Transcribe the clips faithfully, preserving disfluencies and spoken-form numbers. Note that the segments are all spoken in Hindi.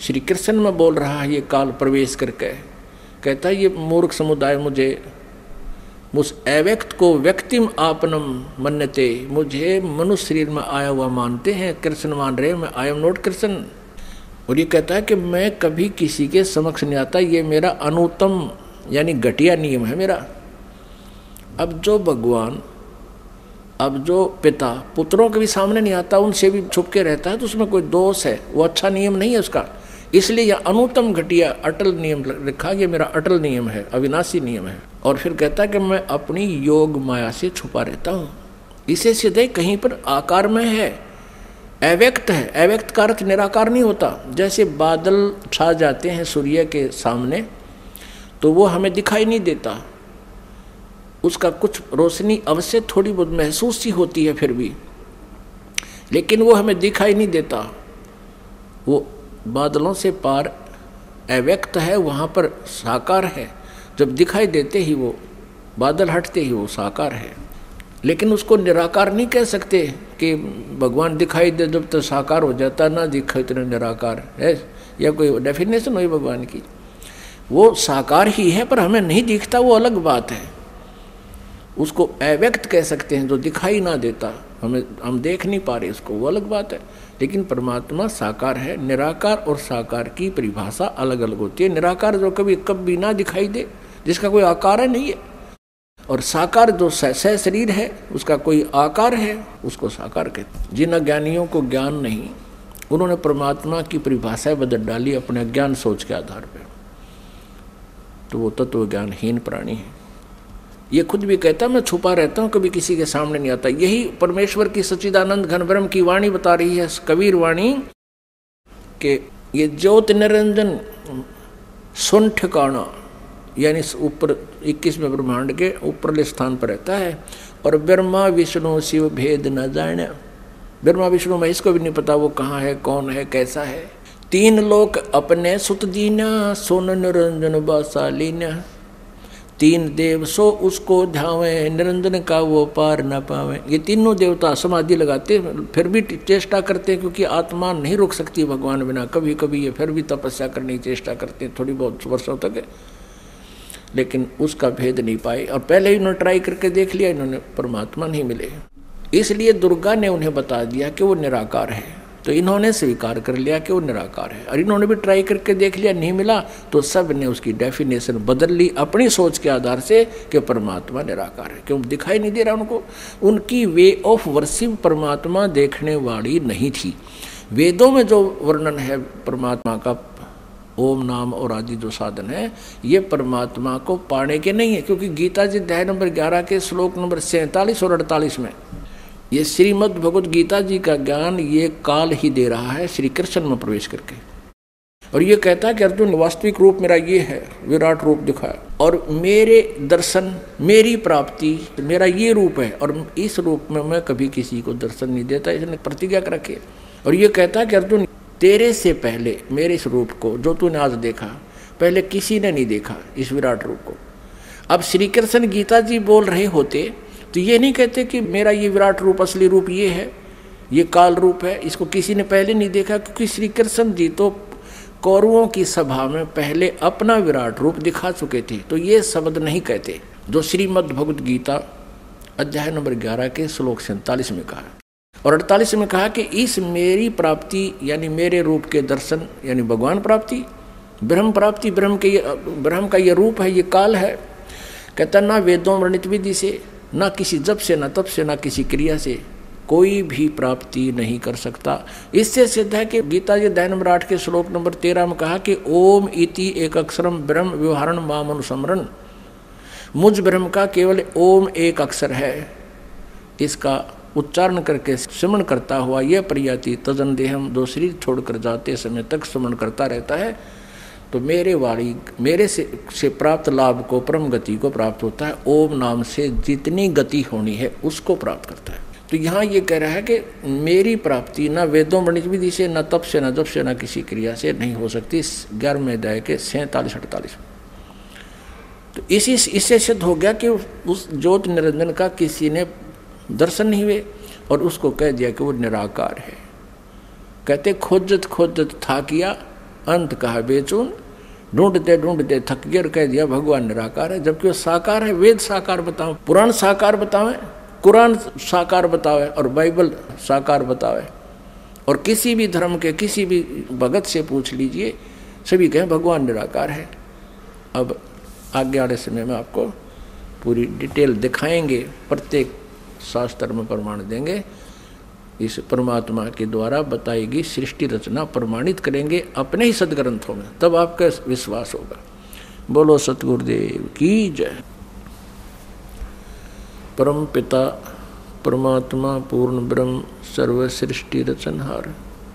श्री कृष्ण में बोल रहा है ये काल प्रवेश करके, कहता है ये मूर्ख समुदाय मुझे उस अव्यक्त को व्यक्तिम आपनम मन्यते, मुझे मनुष्य शरीर में आया हुआ मानते हैं, कृष्ण मान रहे, मैं आई एम नॉट कृष्ण। और ये कहता है कि मैं कभी किसी के समक्ष नहीं आता, ये मेरा अनुत्तम यानी घटिया नियम है मेरा। अब जो भगवान, अब जो पिता पुत्रों के भी सामने नहीं आता, उनसे भी छुप के रहता है, तो उसमें कोई दोष है, वो अच्छा नियम नहीं है उसका। इसलिए यह अनुत्तम घटिया अटल नियम लिखा, ये मेरा अटल नियम है, अविनाशी नियम है। और फिर कहता है कि मैं अपनी योग माया से छुपा रहता हूँ। इसे सीधे कहीं पर आकार में है, अव्यक्त है। अव्यक्त का अर्थ निराकार नहीं होता। जैसे बादल छा जाते हैं सूर्य के सामने तो वो हमें दिखाई नहीं देता, उसका कुछ रोशनी अवश्य थोड़ी बहुत महसूस ही होती है फिर भी, लेकिन वो हमें दिखाई नहीं देता। वो बादलों से पार अव्यक्त है, वहाँ पर साकार है। जब दिखाई देते ही वो बादल हटते ही वो साकार है। लेकिन उसको निराकार नहीं कह सकते कि भगवान दिखाई दे जब तो साकार हो जाता, ना दिखाई तो निराकार है, या कोई डेफिनेशन हुई भगवान की। वो साकार ही है पर हमें नहीं दिखता, वो अलग बात है। उसको अव्यक्त कह सकते हैं, जो दिखाई ना देता, हमें हम देख नहीं पा रहे उसको, वो अलग बात है। लेकिन परमात्मा साकार है। निराकार और साकार की परिभाषा अलग अलग होती है। निराकार जो कभी कभी ना दिखाई दे, जिसका कोई आकार है नहीं है, और साकार जो सह शरीर है, उसका कोई आकार है, उसको साकार कहते। जिन अज्ञानियों को ज्ञान नहीं, उन्होंने परमात्मा की परिभाषा बदल डाली अपने ज्ञान सोच के आधार पर, तो वो तत्व ज्ञानहीन प्राणी है। ये खुद भी कहता मैं छुपा रहता हूँ, कभी किसी के सामने नहीं आता। यही परमेश्वर की सच्चिदानंद घन ब्रह्म की वाणी बता रही है, कबीर वाणी, कि ये ज्योति निरंजन सुन ठिकाना, यानी ऊपर इक्कीसवें ब्रह्मांड के ऊपरले स्थान पर रहता है। और ब्रह्मा विष्णु शिव भेद न जाने, ब्रह्मा विष्णु महेश को भी नहीं पता वो कहाँ है, कौन है, कैसा है। तीन लोक अपने सुत दीना, सोन निरंजन बासालीना, तीन देव सो उसको ध्यावे, निरंजन का वो पार न पावे। ये तीनों देवता समाधि लगाते फिर भी चेष्टा करते हैं, क्योंकि आत्मा नहीं रुक सकती भगवान बिना। कभी कभी ये फिर भी तपस्या करने की चेष्टा करते हैं थोड़ी बहुत वर्षों तक, लेकिन उसका भेद नहीं पाए। और पहले ही उन्होंने ट्राई करके देख लिया, इन्होंने परमात्मा नहीं मिले। इसलिए दुर्गा ने उन्हें बता दिया कि वो निराकार है, तो इन्होंने स्वीकार कर लिया कि वो निराकार है। और इन्होंने भी ट्राई करके देख लिया, नहीं मिला, तो सब ने उसकी डेफिनेशन बदल ली अपनी सोच के आधार से कि परमात्मा निराकार है, क्यों दिखाई नहीं दे रहा उनको। उनकी वे ऑफ वर्शिप परमात्मा देखने वाली नहीं थी। वेदों में जो वर्णन है परमात्मा का, ओम नाम और आदि जो साधन है, ये परमात्मा को पाने के नहीं है। क्योंकि गीता जी अध्याय नंबर ग्यारह के श्लोक नंबर सैंतालीस और अड़तालीस में ये श्रीमद् भगवद गीता जी का ज्ञान ये काल ही दे रहा है श्री कृष्ण में प्रवेश करके। और ये कहता है कि अर्जुन वास्तविक रूप मेरा ये है, विराट रूप दिखाया, और मेरे दर्शन, मेरी प्राप्ति, मेरा ये रूप है, और इस रूप में मैं कभी किसी को दर्शन नहीं देता, इसने प्रतिज्ञा कर रखी है। और ये कहता है कि अर्जुन तेरे से पहले मेरे इस रूप को जो तूने आज देखा, पहले किसी ने नहीं देखा इस विराट रूप को। अब श्री कृष्ण गीता जी बोल रहे होते तो ये नहीं कहते कि मेरा ये विराट रूप, असली रूप ये है, ये काल रूप है, इसको किसी ने पहले नहीं देखा। क्योंकि श्री कृष्ण जी तो कौरवों की सभा में पहले अपना विराट रूप दिखा चुके थे, तो ये शब्द नहीं कहते जो श्रीमद् भगवद गीता अध्याय नंबर ग्यारह के श्लोक सैंतालीस में कहा और अड़तालीस में कहा कि इस मेरी प्राप्ति यानी मेरे रूप के दर्शन यानी भगवान प्राप्ति, ब्रह्म प्राप्ति, ब्रह्म के ये ब्रह्म का ये रूप है, ये काल है। कहता ना वेदों वर्णित विधि से, ना किसी जप से, ना तप से, ना किसी क्रिया से कोई भी प्राप्ति नहीं कर सकता। इससे सिद्ध है कि गीता जी अध्याय नंबर आठ के श्लोक नंबर तेरह में कहा कि ओम इति एक अक्षरम ब्रह्म व्यवहारण माम अनुसमरण, मुझ ब्रह्म का केवल ओम एक अक्षर है, इसका उच्चारण करके स्मरण करता हुआ यह प्रयाति तजन देहम, दो शरीर छोड़कर जाते समय तक स्मरण करता रहता है, तो मेरे वाणी मेरे से, से प्राप्त लाभ को, परम गति को प्राप्त होता है। ओम नाम से जितनी गति होनी है उसको प्राप्त करता है। तो यहाँ ये कह रहा है कि मेरी प्राप्ति ना वेदों वर्णित विधि से, ना तप से, ना जप से, ना किसी क्रिया से नहीं हो सकती। ग्यारहवें अध्याय के सैंतालीस अड़तालीस। तो इसी इससे सिद्ध हो गया कि उस ज्योत निरंजन का किसी ने दर्शन नहीं हुए और उसको कह दिया कि वो निराकार है। कहते खोजत खोजत था किया अंत कहा बेचून, ढूंढते ढूंढते थक गए और कह दिया भगवान निराकार है, जबकि वो साकार है। वेद साकार बताओ, पुराण साकार बतावे, कुरान साकार बतावे और बाइबल साकार बतावे, और किसी भी धर्म के किसी भी भगत से पूछ लीजिए, सभी कहें भगवान निराकार है। अब आगे वाले समय में आपको पूरी डिटेल दिखाएंगे, प्रत्येक शास्त्र में प्रमाण देंगे, इस परमात्मा के द्वारा बताई गई सृष्टि रचना प्रमाणित करेंगे अपने ही सदग्रंथों में, तब आपका विश्वास होगा। बोलो सतगुरुदेव की जय। परम पिता परमात्मा पूर्ण ब्रह्म सर्व सृष्टि रचनहार,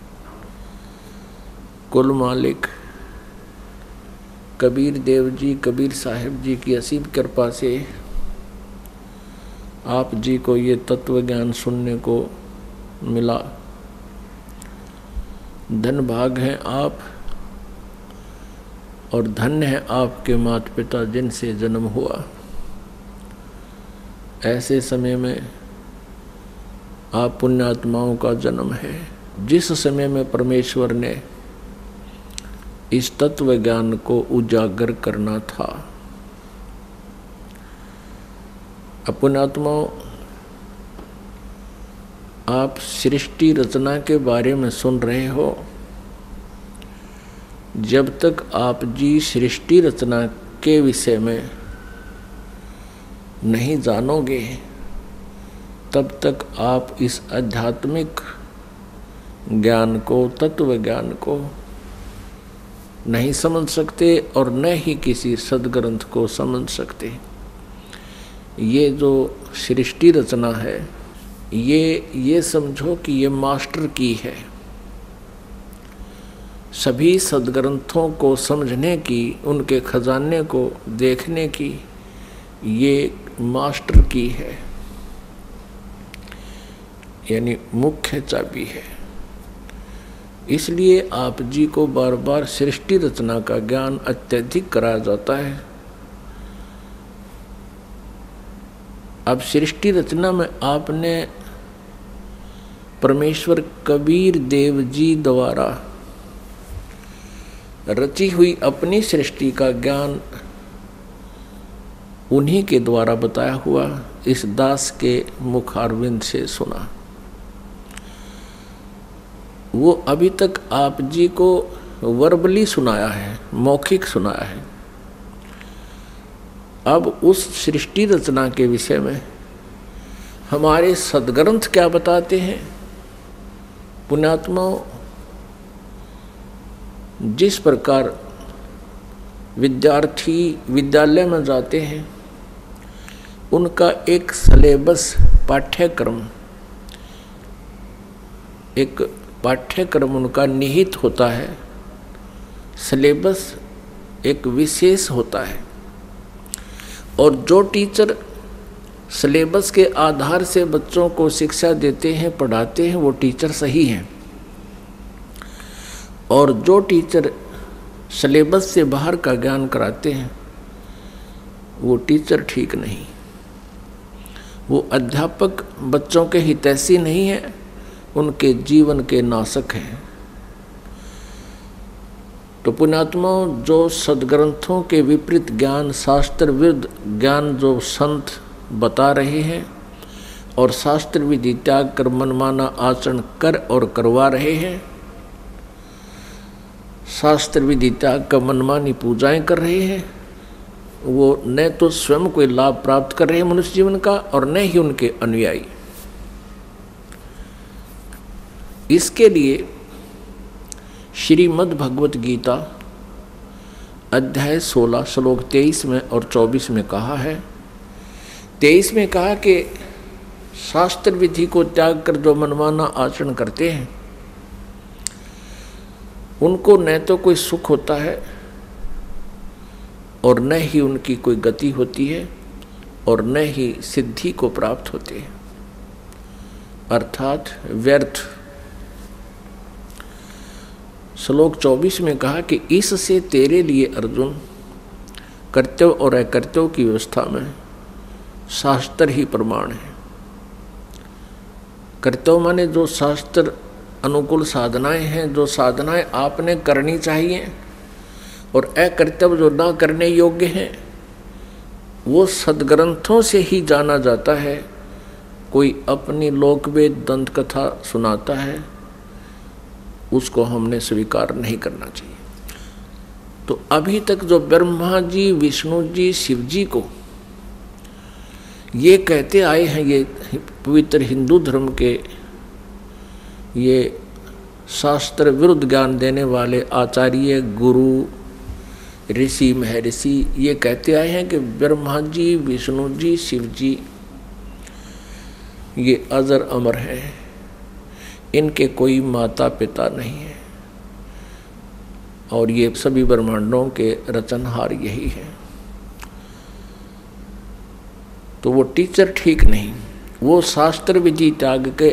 कुल मालिक कबीर देव जी, कबीर साहिब जी की असीम कृपा से आप जी को ये तत्व ज्ञान सुनने को मिला। धन भाग हैं आप और धन्य है आपके माता पिता जिनसे जन्म हुआ। ऐसे समय में आप पुण्यात्माओं का जन्म है, जिस समय में परमेश्वर ने इस तत्व ज्ञान को उजागर करना था। अब पुण्यात्माओं, आप सृष्टि रचना के बारे में सुन रहे हो। जब तक आप जी सृष्टि रचना के विषय में नहीं जानोगे, तब तक आप इस आध्यात्मिक ज्ञान को, तत्व ज्ञान को नहीं समझ सकते और न ही किसी सदग्रंथ को समझ सकते। ये जो सृष्टि रचना है, ये ये समझो कि ये मास्टर की है। सभी सदग्रंथों को समझने की, उनके खजाने को देखने की ये मास्टर की है, यानी मुख्य चाबी है। इसलिए आप जी को बार बार सृष्टि रचना का ज्ञान अत्यधिक कराया जाता है। अब सृष्टि रचना में आपने परमेश्वर कबीर देव जी द्वारा रची हुई अपनी सृष्टि का ज्ञान उन्हीं के द्वारा बताया हुआ इस दास के मुखारविंद से सुना। वो अभी तक आप जी को वर्बली सुनाया है, मौखिक सुनाया है। अब उस सृष्टि रचना के विषय में हमारे सदग्रंथ क्या बताते हैं। पुण्यात्माओं, जिस प्रकार विद्यार्थी विद्यालय में जाते हैं, उनका एक सिलेबस, पाठ्यक्रम, एक पाठ्यक्रम उनका निहित होता है। सिलेबस एक विशेष होता है, और जो टीचर सिलेबस के आधार से बच्चों को शिक्षा देते हैं, पढ़ाते हैं, वो टीचर सही हैं। और जो टीचर सिलेबस से बाहर का ज्ञान कराते हैं, वो टीचर ठीक नहीं। वो अध्यापक बच्चों के हितैषी नहीं है, उनके जीवन के नाशक हैं। तो पुण्यात्माओं, जो सदग्रंथों के विपरीत ज्ञान, शास्त्र विरुद्ध ज्ञान जो संत बता रहे हैं और शास्त्र विधि त्याग कर मनमाना आचरण कर और करवा रहे हैं, शास्त्र विधि त्याग कर मनमानी पूजाएं कर रहे हैं, वो न तो स्वयं कोई लाभ प्राप्त कर रहे हैं मनुष्य जीवन का, और न ही उनके अनुयायी। इसके लिए श्रीमद् भगवत गीता अध्याय सोलह श्लोक तेईस में और चौबीस में कहा है। तेईस में कहा कि शास्त्र विधि को त्याग कर जो मनमाना आचरण करते हैं, उनको न तो कोई सुख होता है और न ही उनकी कोई गति होती है और न ही सिद्धि को प्राप्त होते हैं, अर्थात व्यर्थ। श्लोक चौबीस में कहा कि इससे तेरे लिए अर्जुन कर्तव्य और अकर्तव्य की व्यवस्था में शास्त्र ही प्रमाण है। कर्तव्य माने जो शास्त्र अनुकूल साधनाएं हैं, जो साधनाएं आपने करनी चाहिए, और अकर्तव्य जो ना करने योग्य हैं वो सदग्रंथों से ही जाना जाता है। कोई अपनी लोकवेद दंत कथा सुनाता है, उसको हमने स्वीकार नहीं करना चाहिए। तो अभी तक जो ब्रह्मा जी, विष्णु जी, शिव जी को ये कहते आए हैं, ये पवित्र हिंदू धर्म के ये शास्त्र विरुद्ध ज्ञान देने वाले आचार्य, गुरु, ऋषि, महर्षि ये कहते आए हैं कि ब्रह्मा जी, विष्णु जी, शिव जी ये अजर अमर हैं, इनके कोई माता पिता नहीं है, और ये सभी ब्रह्मांडों के रचनहार यही है। तो वो टीचर ठीक नहीं, वो शास्त्र विधि त्याग के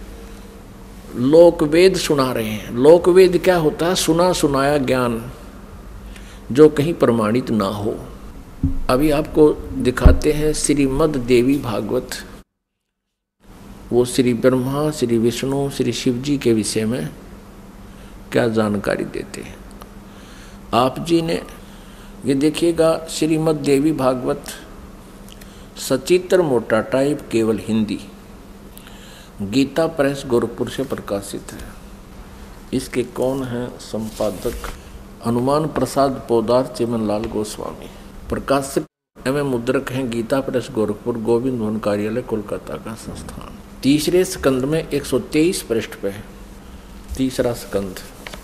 लोकवेद सुना रहे हैं। लोकवेद क्या होता है? सुना सुनाया ज्ञान जो कहीं प्रमाणित ना हो। अभी आपको दिखाते हैं श्रीमद् देवी भागवत। वो श्री ब्रह्मा, श्री विष्णु, श्री शिव जी के विषय में क्या जानकारी देते हैं। आप जी ने ये देखिएगा, श्रीमद् देवी भागवत सचित्र मोटा टाइप, केवल हिंदी, गीता प्रेस गोरखपुर से प्रकाशित है। इसके कौन हैं संपादक? हनुमान प्रसाद पोदार, चिमनलाल गोस्वामी। प्रकाशक एवं मुद्रक हैं गीता प्रेस गोरखपुर, गोविंद भवन कार्यालय, कोलकाता का संस्थान। तीसरे स्कंद में एक सौ तेईस पृष्ठ पे है, तीसरा स्कंद।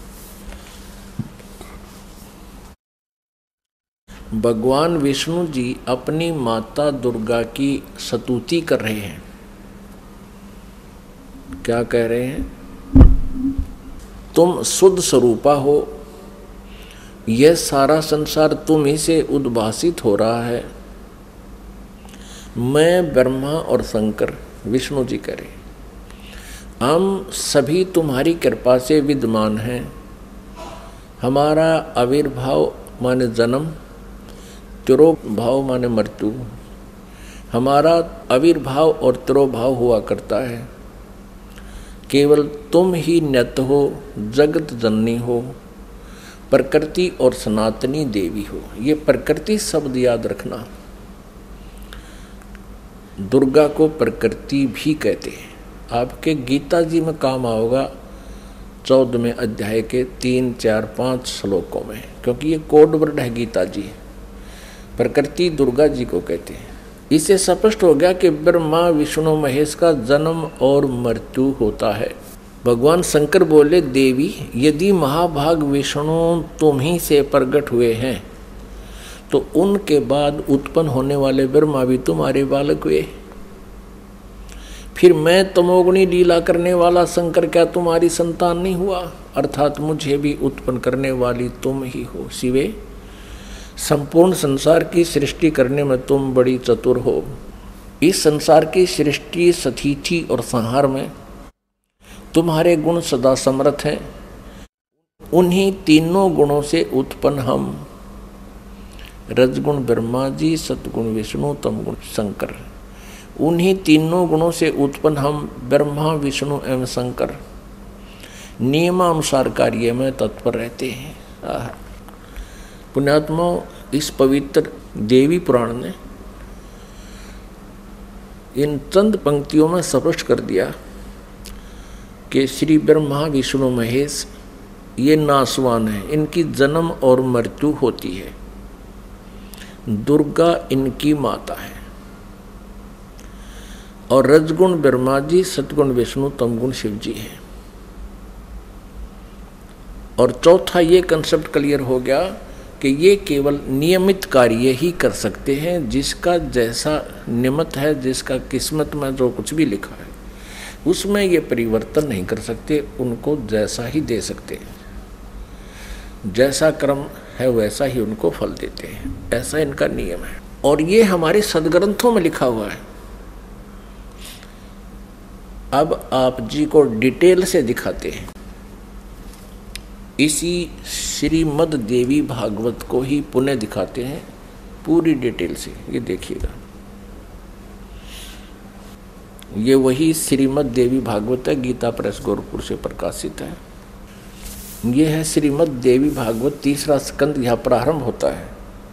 भगवान विष्णु जी अपनी माता दुर्गा की स्तुति कर रहे हैं। क्या कह रहे हैं? तुम शुद्ध स्वरूपा हो, यह सारा संसार तुम ही से उद्भासित हो रहा है। मैं, ब्रह्मा और शंकर, विष्णु जी कह रहे, हम सभी तुम्हारी कृपा से विद्यमान हैं। हमारा आविर्भाव माने जन्म, तिरोभाव माने मृत्यु, हमारा आविर्भाव और तिरोभाव हुआ करता है। केवल तुम ही नित्य हो, जगत जननी हो, प्रकृति और सनातनी देवी हो। ये प्रकृति शब्द याद रखना। दुर्गा को प्रकृति भी कहते हैं। आपके गीता जी में काम आओगा चौदहवें अध्याय के तीन, चार, पाँच श्लोकों में, क्योंकि ये कोड वर्ड है गीता जी। प्रकृति दुर्गा जी को कहते हैं। इससे स्पष्ट हो गया कि ब्रह्मा, विष्णु, महेश का जन्म और मृत्यु होता है। भगवान शंकर बोले, देवी यदि महाभाग विष्णु तुम ही से प्रकट हुए हैं तो उनके बाद उत्पन्न होने वाले ब्रह्मा भी तुम्हारे बालक हुए। फिर मैं तमोगुणी लीला करने वाला शंकर क्या तुम्हारी संतान नहीं हुआ? अर्थात मुझे भी उत्पन्न करने वाली तुम ही हो। शिवे, संपूर्ण संसार की सृष्टि करने में तुम बड़ी चतुर हो। इस संसार की सृष्टि, स्थिति और संहार में तुम्हारे गुण सदा समर्थ हैं। उन्हीं तीनों गुणों से उत्पन्न हम, रजगुण ब्रह्मा जी, सतगुण विष्णु, तमगुण शंकर, उन्हीं तीनों गुणों से उत्पन्न हम ब्रह्मा, विष्णु एवं शंकर नियमानुसार कार्य में तत्पर रहते हैं। पुण्यात्मा, इस पवित्र देवी पुराण ने इन चंद पंक्तियों में स्पष्ट कर दिया कि श्री ब्रह्मा, विष्णु, महेश ये नासवान है, इनकी जन्म और मृत्यु होती है। दुर्गा इनकी माता है, और रजगुण ब्रह्मा जी, सतगुण विष्णु, तमगुण शिव जी है। और चौथा ये कंसेप्ट क्लियर हो गया कि ये केवल नियमित कार्य ही कर सकते हैं। जिसका जैसा नियमित है, जिसका किस्मत में जो कुछ भी लिखा है उसमें ये परिवर्तन नहीं कर सकते, उनको जैसा ही दे सकते हैं। जैसा कर्म है वैसा ही उनको फल देते हैं, ऐसा इनका नियम है। और ये हमारे सदग्रंथों में लिखा हुआ है। अब आप जी को डिटेल से दिखाते हैं। इसी श्रीमद् देवी भागवत को ही पुनः दिखाते हैं पूरी डिटेल से। ये देखिएगा, ये वही श्रीमद् देवी भागवत है, गीता प्रेस गोरखपुर से प्रकाशित है। ये है श्रीमद् देवी भागवत, तीसरा स्कंद यहाँ प्रारंभ होता है।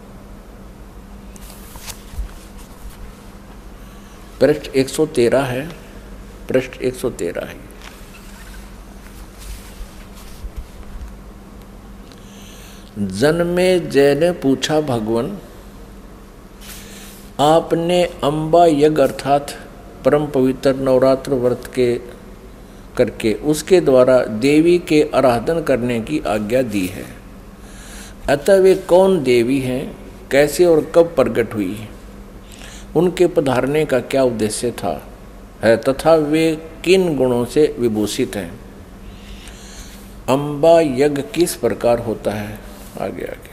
पृष्ठ एक सौ तेरह है, पृष्ठ एक सौ तेरह है। जन्मे जय ने पूछा, भगवान आपने अम्बा यज्ञ अर्थात परम पवित्र नवरात्र व्रत के करके उसके द्वारा देवी के आराधन करने की आज्ञा दी है। अतः वे कौन देवी हैं, कैसे और कब प्रकट हुई, उनके पधारने का क्या उद्देश्य था है तथा वे किन गुणों से विभूषित हैं। अम्बा यज्ञ किस प्रकार होता है, आगे आगे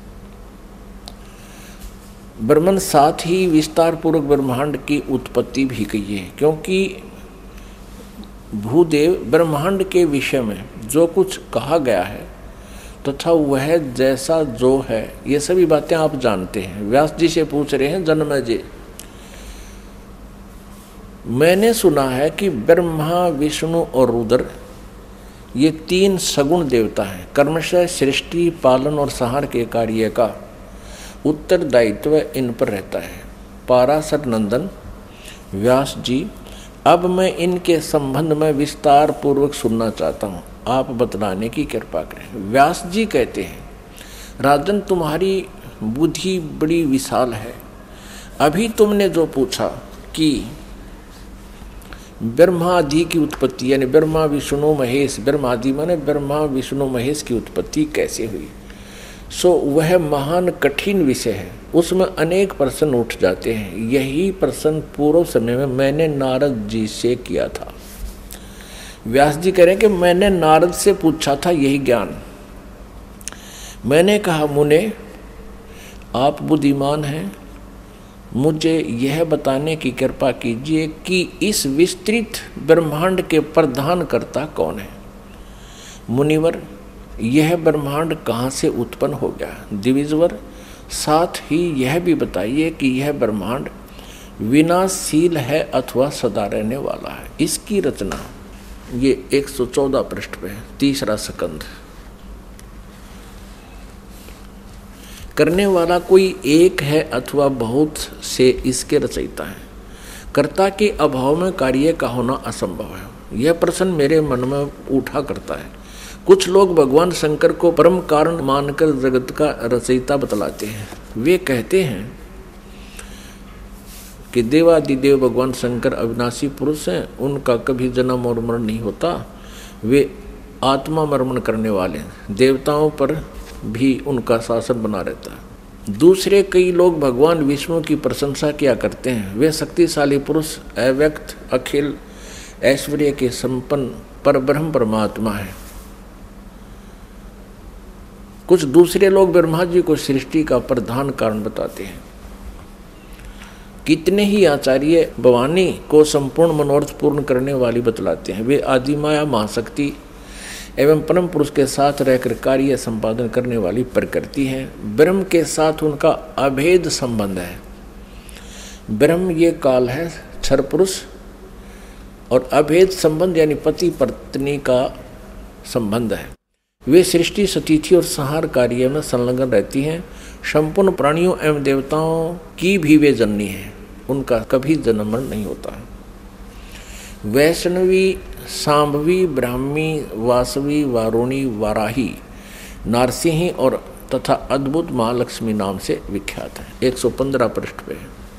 ब्रह्मन साथ ही विस्तार पूर्वक ब्रह्मांड की उत्पत्ति भी कही है, क्योंकि भूदेव ब्रह्मांड के विषय में जो कुछ कहा गया है तथा वह जैसा जो है, ये सभी बातें आप जानते हैं। व्यास जी से पूछ रहे हैं, जन्मेजय जी मैंने सुना है कि ब्रह्मा विष्णु और रुद्र ये तीन सगुण देवता हैं। कर्मशः सृष्टि पालन और संहार के कार्य का उत्तरदायित्व इन पर रहता है। पाराशर नंदन व्यास जी, अब मैं इनके संबंध में विस्तार पूर्वक सुनना चाहता हूँ, आप बतलाने की कृपा करें। व्यास जी कहते हैं, राजन तुम्हारी बुद्धि बड़ी विशाल है। अभी तुमने जो पूछा कि ब्रह्मादि की उत्पत्ति यानी ब्रह्मा विष्णु महेश, ब्रह्मादि माने ब्रह्मा विष्णु महेश की उत्पत्ति कैसे हुई, सो वह महान कठिन विषय है। उसमें अनेक प्रश्न उठ जाते हैं। यही प्रश्न पूर्व समय में मैंने नारद जी से किया था। व्यास जी कह रहे हैं कि मैंने नारद से पूछा था यही ज्ञान। मैंने कहा, मुने आप बुद्धिमान हैं, मुझे यह बताने की कृपा कीजिए कि इस विस्तृत ब्रह्मांड के प्रधान कर्ता कौन है। मुनिवर, यह ब्रह्मांड कहाँ से उत्पन्न हो गया। द्विजवर, साथ ही यह भी बताइए कि यह ब्रह्मांड विनाशशील है अथवा सदा रहने वाला है। इसकी रचना ये एक सौ चौदह पृष्ठ पे है, तीसरा स्कंद। करने वाला कोई एक है अथवा बहुत से इसके रचयिता है। कर्ता के अभाव में कार्य का होना असंभव है। यह प्रश्न मेरे मन में उठा करता है। कुछ लोग भगवान शंकर को परम कारण मानकर जगत का रचयिता बतलाते हैं। वे कहते हैं कि देवादिदेव भगवान शंकर अविनाशी पुरुष हैं, उनका कभी जन्म और मरण नहीं होता, वे आत्मा मर्मण करने वाले हैं, देवताओं पर भी उनका शासन बना रहता है। दूसरे कई लोग भगवान विष्णु की प्रशंसा किया करते हैं। वे शक्तिशाली पुरुष, अव्यक्त, अखिल ऐश्वर्य के संपन्न परब्रह्म परमात्मा है। कुछ दूसरे लोग ब्रह्मा जी को सृष्टि का प्रधान कारण बताते हैं। कितने ही आचार्य भवानी को संपूर्ण मनोरथ पूर्ण करने वाली बतलाते हैं। वे आदिमाया महाशक्ति एवं परम पुरुष के साथ रहकर कार्य संपादन करने वाली प्रकृति है। ब्रह्म के साथ उनका अभेद संबंध है। ब्रह्म ये काल है, क्षर पुरुष, और अभेद संबंध यानी पति पत्नी का संबंध है। वे सृष्टि स्थिति और संहार कार्य में संलग्न रहती हैं। संपूर्ण प्राणियों एवं देवताओं की भी वे जननी हैं, उनका कभी जन्म मरण नहीं होता। वैष्णवी, सांभवी, ब्राह्मी, वासवी, वारुणी, वाराही, नारसिंही और तथा अद्भुत महालक्ष्मी नाम से विख्यात है। एक सौ पंद्रह पृष्ठ पे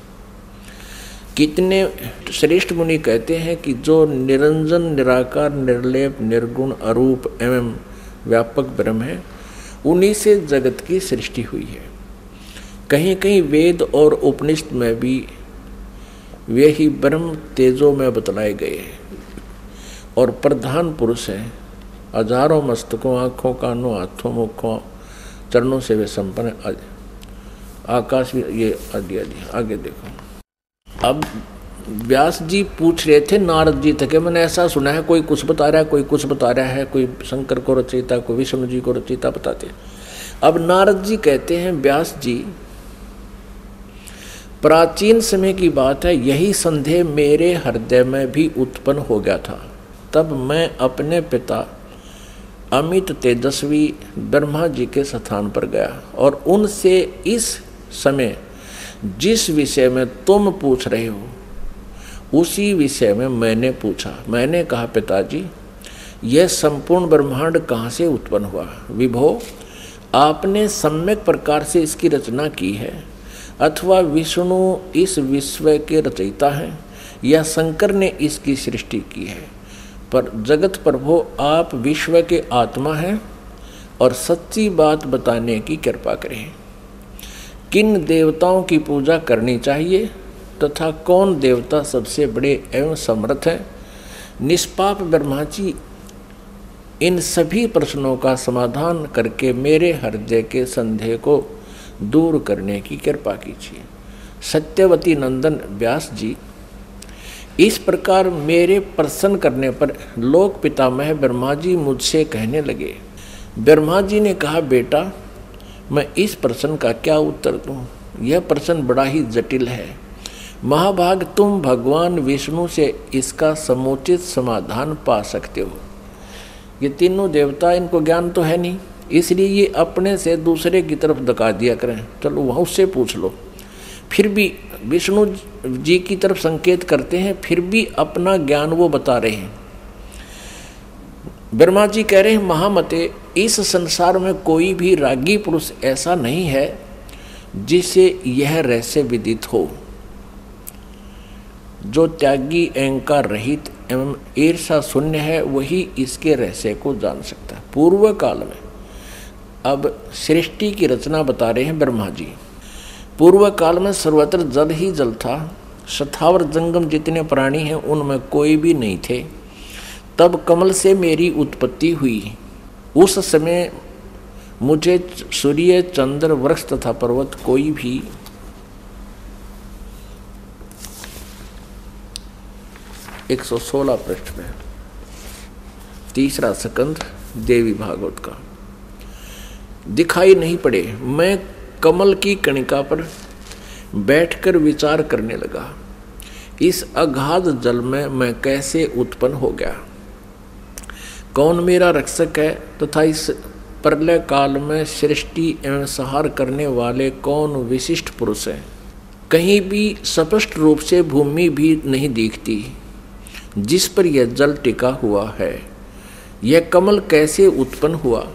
कितने श्रेष्ठ मुनि कहते हैं कि जो निरंजन, निराकार, निर्लेप, निर्गुण, अरूप एवं व्यापक ब्रह्म है, उन्हीं से जगत की सृष्टि हुई है। कहीं कहीं वेद और उपनिषद में भी वे ही ब्रह्म तेजो में बतलाए गए हैं और प्रधान पुरुष हैं। हजारों मस्तकों, आँखों, कानों, हाथों, मुखों, चरणों से वे संपन्न आकाश भी ये आदि आदि। आगे देखो, अब व्यास जी पूछ रहे थे नारद जी तक, मैंने ऐसा सुना है कोई कुछ बता रहा है, कोई कुछ बता रहा है, कोई शंकर को रचयिता, कोई विष्णु जी को रचयिता बताते हैं। अब नारद जी कहते हैं, व्यास जी प्राचीन समय की बात है, यही संदेह मेरे हृदय में भी उत्पन्न हो गया था। तब मैं अपने पिता अमित तेजस्वी ब्रह्मा जी के स्थान पर गया और उनसे इस समय जिस विषय में तुम पूछ रहे हो उसी विषय में मैंने पूछा। मैंने कहा, पिताजी, यह संपूर्ण ब्रह्मांड कहाँ से उत्पन्न हुआ? विभो, आपने सम्यक प्रकार से इसकी रचना की है, अथवा विष्णु इस विश्व के रचयिता हैं, या शंकर ने इसकी सृष्टि की है। पर जगत प्रभु, आप विश्व के आत्मा हैं और सच्ची बात बताने की कृपा करें। किन देवताओं की पूजा करनी चाहिए तथा कौन देवता सबसे बड़े एवं समर्थ हैं? निष्पाप ब्रह्मा जी, इन सभी प्रश्नों का समाधान करके मेरे हृदय के संदेह को दूर करने की कृपा कीजिए। सत्यवती नंदन व्यास जी, इस प्रकार मेरे प्रसन्न करने पर लोक पितामह ब्रह्मा जी मुझसे कहने लगे। ब्रह्मा जी ने कहा, बेटा, मैं इस प्रश्न का क्या उत्तर दूं? यह प्रश्न बड़ा ही जटिल है। महाभाग, तुम भगवान विष्णु से इसका समुचित समाधान पा सकते हो। ये तीनों देवता, इनको ज्ञान तो है नहीं, इसलिए ये अपने से दूसरे की तरफ धका दिया करें। चलो वहाँ उससे पूछ लो। फिर भी विष्णु जी की तरफ संकेत करते हैं, फिर भी अपना ज्ञान वो बता रहे हैं। ब्रह्मा जी कह रहे हैं, महामते, इस संसार में कोई भी रागी पुरुष ऐसा नहीं है जिसे यह रहस्य विदित हो। जो त्यागी, अहंकार रहित एवं ईर्षा शून्य है, वही इसके रहस्य को जान सकता है। पूर्व काल में, अब सृष्टि की रचना बता रहे हैं ब्रह्मा जी। पूर्व काल में सर्वत्र जल ही जल था। स्थावर जंगम जितने प्राणी हैं उनमें कोई भी नहीं थे। तब कमल से मेरी उत्पत्ति हुई। उस समय मुझे सूर्य, चंद्र, वृक्ष तथा पर्वत कोई भी एक सौ सोलह पृष्ठ में तीसरा स्कंध देवी भागवत का दिखाई नहीं पड़े। मैं कमल की कणिका पर बैठकर विचार करने लगा, इस अगाध जल में मैं कैसे उत्पन्न हो गया, कौन मेरा रक्षक है तथा इस प्रलय काल में सृष्टि एवं संहार करने वाले कौन विशिष्ट पुरुष हैं। कहीं भी स्पष्ट रूप से भूमि भी नहीं दिखती जिस पर यह जल टिका हुआ है। यह कमल कैसे उत्पन्न हुआ,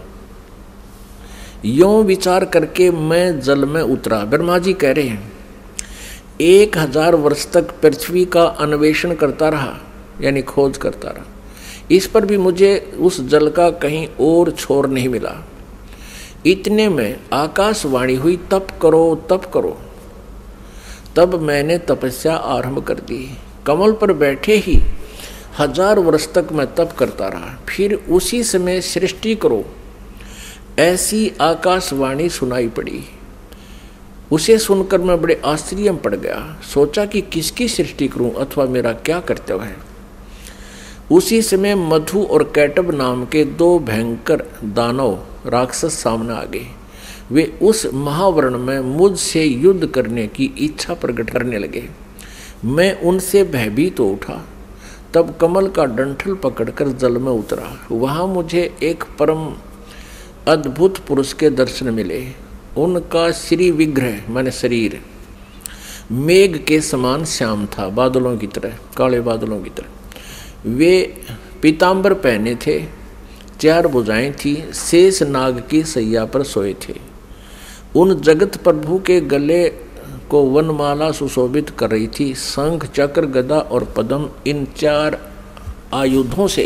यों विचार करके मैं जल में उतरा। ब्रह्मा जी कह रहे हैं, एक हजार वर्ष तक पृथ्वी का अन्वेषण करता रहा, यानी खोज करता रहा। इस पर भी मुझे उस जल का कहीं और छोर नहीं मिला। इतने में आकाशवाणी हुई, तप करो तप करो। तब मैंने तपस्या आरंभ कर दी। कमल पर बैठे ही हजार वर्ष तक मैं तप करता रहा। फिर उसी समय सृष्टि करो, ऐसी आकाशवाणी सुनाई पड़ी। उसे सुनकर मैं बड़े आश्चर्य में पड़ गया। सोचा कि किसकी सृष्टि करूं अथवा मेरा क्या कर्तव्य है। उसी समय मधु और कैटब नाम के दो भयंकर दानव राक्षस सामने आ गए। वे उस महावर्ण में मुझसे युद्ध करने की इच्छा प्रकट करने लगे। मैं उनसे भयभीत हो उठा। तब कमल का डंठल पकड़कर जल में उतरा। वहाँ मुझे एक परम अद्भुत पुरुष के दर्शन मिले। उनका श्री विग्रह माने शरीर मेघ के समान श्याम था, बादलों की तरह, काले बादलों की तरह। वे पीताम्बर पहने थे, चार भुजाएं थी, शेष नाग की सैया पर सोए थे। उन जगत प्रभु के गले को वनमाला सुशोभित कर रही थी। शंख, चक्र, गदा और पद्म, इन चार आयुधों से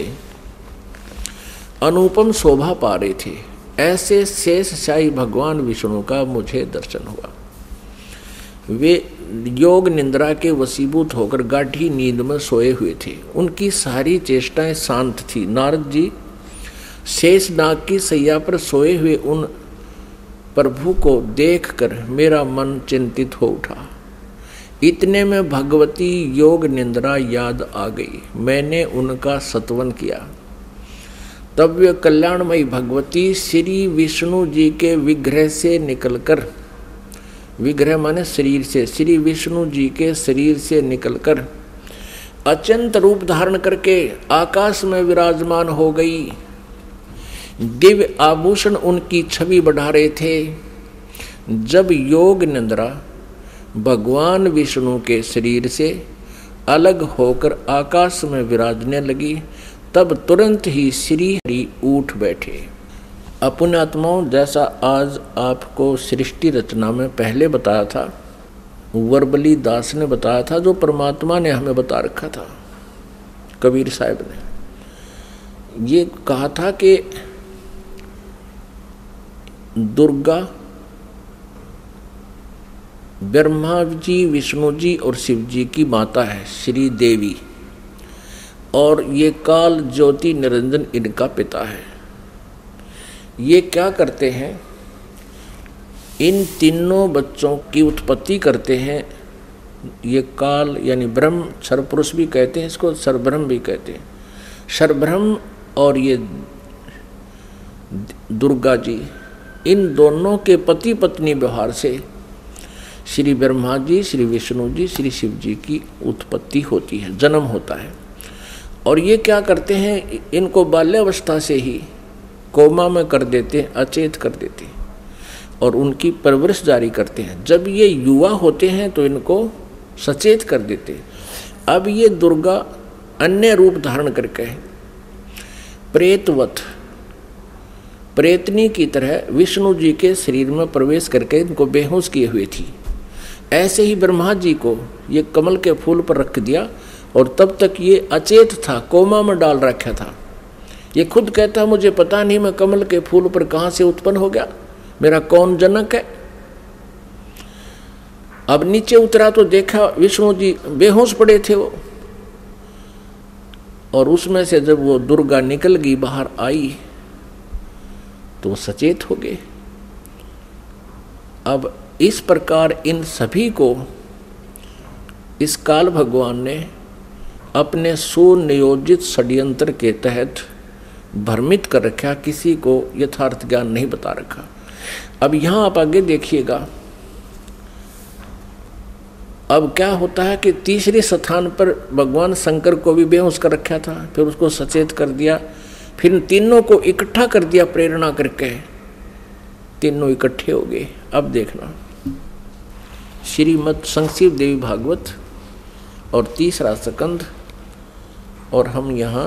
अनुपम शोभा पा रहे थे। ऐसे शेष शाही भगवान विष्णु का मुझे दर्शन हुआ। वे योग निंद्रा के वशीभूत होकर गाढ़ी नींद में सोए हुए थे। उनकी सारी चेष्टाएं शांत थी। नारद जी शेष नाग की सैया पर सोए हुए उन प्रभु को देखकर मेरा मन चिंतित हो उठा। इतने में भगवती योग निंद्रा याद आ गई। मैंने उनका सत्वन किया। तब वे कल्याणमयी भगवती श्री विष्णु जी के विग्रह से निकलकर विग्रह माने शरीर से, श्री विष्णु जी के शरीर से निकलकर अत्यंत रूप धारण करके आकाश में विराजमान हो गई। दिव्य आभूषण उनकी छवि बढ़ा रहे थे। जब योग निद्रा भगवान विष्णु के शरीर से अलग होकर आकाश में विराजने लगी, तब तुरंत ही श्री हरि उठ बैठे। अपने आत्माओं, जैसा आज आपको सृष्टि रचना में पहले बताया था, वर्बली दास ने बताया था, जो परमात्मा ने हमें बता रखा था, कबीर साहब ने ये कहा था कि दुर्गा ब्रह्मा जी, विष्णु जी और शिव जी की माता है, श्री देवी, और ये काल ज्योति निरंजन इनका पिता है। ये क्या करते हैं, इन तीनों बच्चों की उत्पत्ति करते हैं। ये काल यानी ब्रह्म, सर्वपुरुष भी कहते हैं इसको, सर्वब्रह्म भी कहते हैं। सर्वब्रह्म और ये दुर्गा जी, इन दोनों के पति पत्नी व्यवहार से श्री ब्रह्मा जी, श्री विष्णु जी, श्री शिव जी की उत्पत्ति होती है, जन्म होता है। और ये क्या करते हैं, इनको बाल्यावस्था से ही कोमा में कर देते हैं, अचेत कर देते हैं और उनकी परवरिश जारी करते हैं। जब ये युवा होते हैं तो इनको सचेत कर देते हैं। अब ये दुर्गा अन्य रूप धारण करके प्रेतवत, प्रेतनी की तरह विष्णु जी के शरीर में प्रवेश करके इनको बेहोश किए हुए थी। ऐसे ही ब्रह्मा जी को ये कमल के फूल पर रख दिया और तब तक ये अचेत था, कोमा में डाल रखा था। ये खुद कहता, मुझे पता नहीं मैं कमल के फूल पर कहाँ से उत्पन्न हो गया, मेरा कौन जनक है। अब नीचे उतरा तो देखा विष्णु जी बेहोश पड़े थे वो, और उसमें से जब वो दुर्गा निकल गई, बाहर आई, तो वो सचेत हो गए। अब इस प्रकार इन सभी को इस काल भगवान ने अपने सुनियोजित षड्यंत्र के तहत भ्रमित कर रखा, किसी को यथार्थ ज्ञान नहीं बता रखा। अब यहां आप आगे देखिएगा, अब क्या होता है कि तीसरे स्थान पर भगवान शंकर को भी बेहोश कर रखा था, फिर उसको सचेत कर दिया, फिर तीनों को इकट्ठा कर दिया प्रेरणा करके, तीनों इकट्ठे हो गए। अब देखना श्रीमद् संक्षिप्त देवी भागवत और तीसरा स्कंद, और हम यहाँ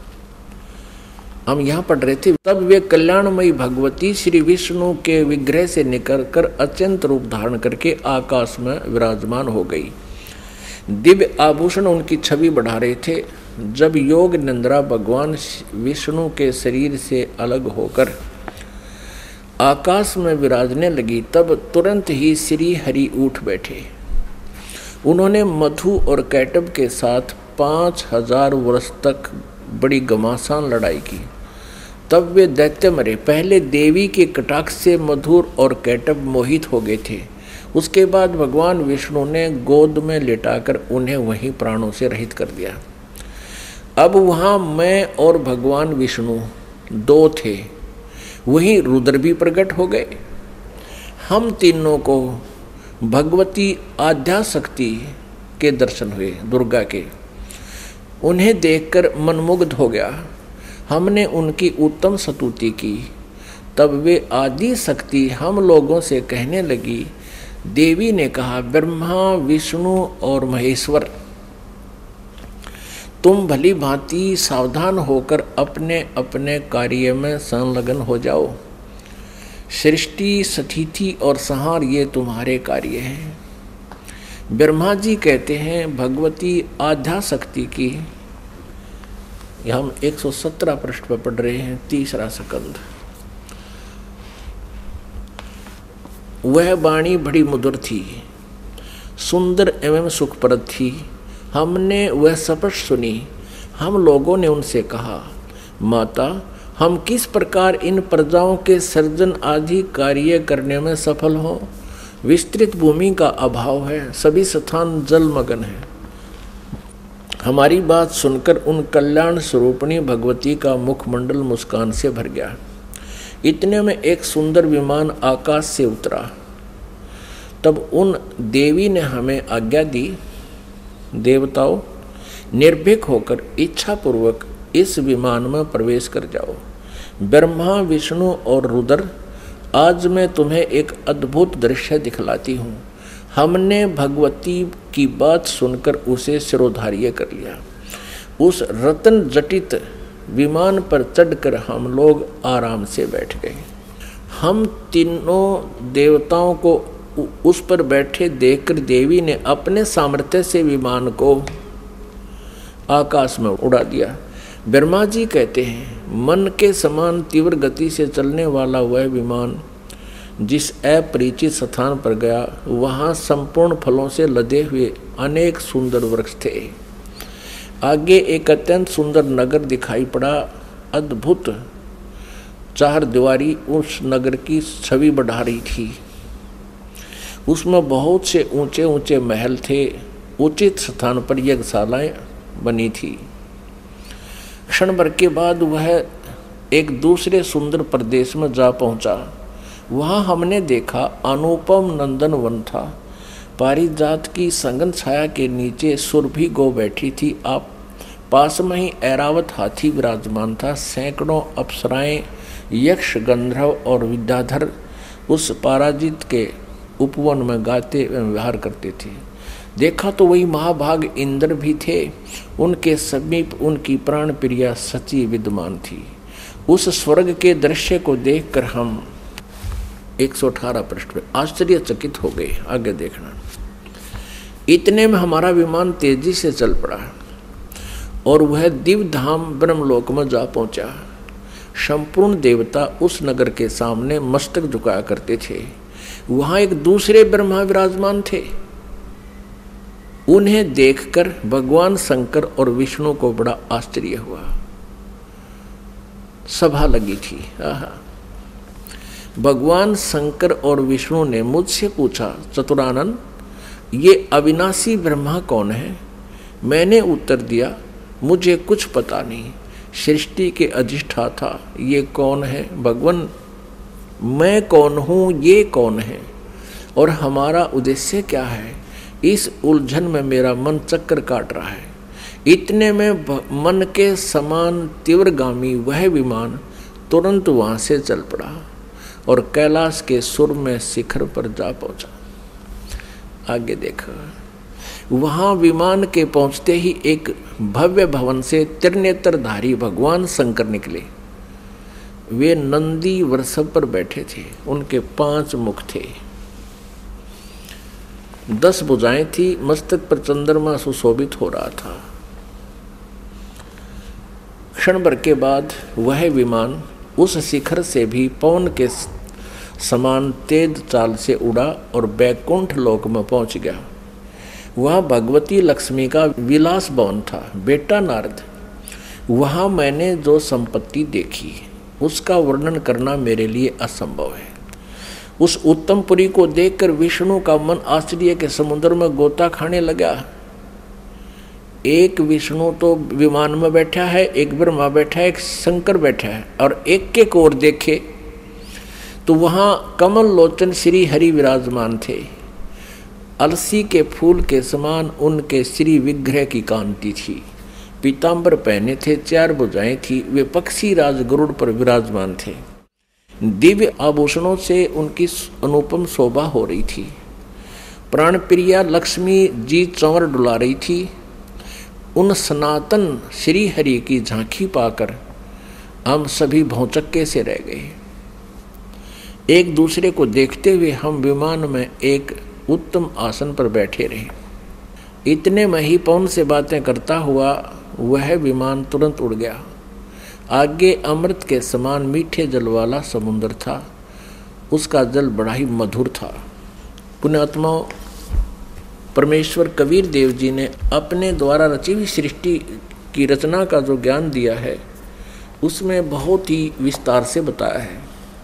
हम यहाँ पढ़ रहे थे। तब वे कल्याणमयी भगवती श्री विष्णु के विग्रह से निकलकर अत्यंत रूप धारण करके आकाश में विराजमान हो गई। दिव्य आभूषण उनकी छवि बढ़ा रहे थे। जब योग निद्रा भगवान विष्णु के शरीर से अलग होकर आकाश में विराजने लगी, तब तुरंत ही श्री हरि उठ बैठे। उन्होंने मधु और कैटब के साथ पाँच हजार वर्ष तक बड़ी घमासान लड़ाई की। तब वे दैत्य मरे। पहले देवी के कटाक्ष से मधुर और कैटब मोहित हो गए थे। उसके बाद भगवान विष्णु ने गोद में लेटाकर उन्हें वहीं प्राणों से रहित कर दिया। अब वहाँ मैं और भगवान विष्णु दो थे, वहीं रुद्र भी प्रकट हो गए। हम तीनों को भगवती आद्याशक्ति के दर्शन हुए, दुर्गा के। उन्हें देखकर मनमुग्ध हो गया। हमने उनकी उत्तम स्तुति की। तब वे आदि शक्ति हम लोगों से कहने लगी। देवी ने कहा, ब्रह्मा विष्णु और महेश्वर, तुम भली भांति सावधान होकर अपने अपने कार्य में संलग्न हो जाओ। सृष्टि, स्थिति और संहार ये तुम्हारे कार्य हैं। ब्रह्मा जी कहते हैं भगवती आद्याशक्ति की, हम एक सौ सत्रह पृष्ठ पर पढ़ रहे हैं, तीसरा स्कंद। वह वाणी बड़ी मधुर थी, सुंदर एवं सुखप्रद थी। हमने वह स्पष्ट सुनी। हम लोगों ने उनसे कहा, माता, हम किस प्रकार इन प्रजाओं के सर्जन आदि कार्य करने में सफल हों? विस्तृत भूमि का अभाव है, सभी स्थान जलमग्न है। हमारी बात सुनकर उन कल्याण स्वरूपिणी भगवती का मुखमंडल मुस्कान से भर गया। इतने में एक सुंदर विमान आकाश से उतरा। तब उन देवी ने हमें आज्ञा दी, देवताओं निर्भीक होकर इच्छा पूर्वक इस विमान में प्रवेश कर जाओ। ब्रह्मा, विष्णु और रुद्र, आज मैं तुम्हें एक अद्भुत दृश्य दिखलाती हूँ। हमने भगवती की बात सुनकर उसे सिरोधार्य कर लिया। उस रत्न जटित विमान पर चढ़कर हम लोग आराम से बैठ गए। हम तीनों देवताओं को उस पर बैठे देखकर देवी ने अपने सामर्थ्य से विमान को आकाश में उड़ा दिया। ब्रह्मा जी कहते हैं, मन के समान तीव्र गति से चलने वाला वह विमान जिस अपरिचित स्थान पर गया, वहाँ संपूर्ण फलों से लदे हुए अनेक सुंदर वृक्ष थे। आगे एक अत्यंत सुंदर नगर दिखाई पड़ा। अद्भुत चार दीवारी उस नगर की छवि बढ़ा रही थी। उसमें बहुत से ऊंचे ऊंचे महल थे। उचित स्थान पर यज्ञशालाएं बनी थी। क्षण भर के बाद वह एक दूसरे सुंदर प्रदेश में जा पहुंचा। वहां हमने देखा अनुपम नंदन वन था। पारिजात की संगन छाया के नीचे सुरभि गो बैठी थी। आप पास में ही ऐरावत हाथी विराजमान था। सैकड़ों अप्सराएं, यक्ष, गंधर्व और विद्याधर उस पराजित के उपवन में गाते एवं विहार करते थे। देखा तो वही महाभाग इंद्र भी थे। उनके समीप उनकी प्राण प्रिया सची विद्यमान थी। उस स्वर्ग के दृश्य को देखकर हम एक सौ अठारह पृष्ठ पर आश्चर्यचकित हो गए। आगे देखना। इतने में हमारा विमान तेजी से चल पड़ा और वह दिव्य धाम ब्रह्मलोक में जा पहुंचा। संपूर्ण देवता उस नगर के सामने मस्तक झुकाया करते थे। वहां एक दूसरे ब्रह्मा विराजमान थे। उन्हें देखकर भगवान शंकर और विष्णु को बड़ा आश्चर्य हुआ। सभा लगी थी। आहा। भगवान शंकर और विष्णु ने मुझसे पूछा, चतुरानन, ये अविनाशी ब्रह्मा कौन है? मैंने उत्तर दिया, मुझे कुछ पता नहीं। सृष्टि के अधिष्ठाता ये कौन है? भगवान, मैं कौन हूँ, ये कौन है, और हमारा उद्देश्य क्या है? इस उलझन में मेरा मन चक्कर काट रहा है। इतने में मन के समान तीव्रगामी वह विमान तुरंत वहां से चल पड़ा और कैलाश के सुर में शिखर पर जा पहुंचा। आगे देखा। वहां विमान के पहुंचते ही एक भव्य भवन से त्रिनेत्रधारी भगवान शंकर निकले। वे नंदी वृषभ पर बैठे थे। उनके पांच मुख थे, दस भुजाएं थी। मस्तक पर चंद्रमा सुशोभित हो रहा था। क्षण भर के बाद वह विमान उस शिखर से भी पवन के समान तेज चाल से उड़ा और बैकुंठ लोक में पहुंच गया। वहाँ भगवती लक्ष्मी का विलास भवन था। बेटा नारद, वहाँ मैंने जो संपत्ति देखी उसका वर्णन करना मेरे लिए असंभव है। उस उत्तमपुरी को देखकर विष्णु का मन आश्चर्य के समुद्र में गोता खाने लगा। एक विष्णु तो विमान में बैठा है, एक ब्रह्मा बैठा है, एक शंकर बैठा है, और एक के ओर देखे तो वहाँ कमल लोचन श्री हरि विराजमान थे। अलसी के फूल के समान उनके श्री विग्रह की कांति थी। पीताम्बर पहने थे, चार भुजाएं थी। वे पक्षी राज गरुड़ पर विराजमान थे। दिव्य आभूषणों से उनकी अनुपम शोभा हो रही थी। प्राण प्रिया लक्ष्मी जी चंवर डुला रही थी। उन सनातन श्री हरि की झांकी पाकर हम सभी भौचक्के से रह गए। एक दूसरे को देखते हुए हम विमान में एक उत्तम आसन पर बैठे रहे। इतने में ही पवन से बातें करता हुआ वह विमान तुरंत उड़ गया। आगे अमृत के समान मीठे जल वाला समुद्र था। उसका जल बड़ा ही मधुर था। पुण्यात्माओं, परमेश्वर कबीर देव जी ने अपने द्वारा रची हुई सृष्टि की रचना का जो ज्ञान दिया है उसमें बहुत ही विस्तार से बताया है।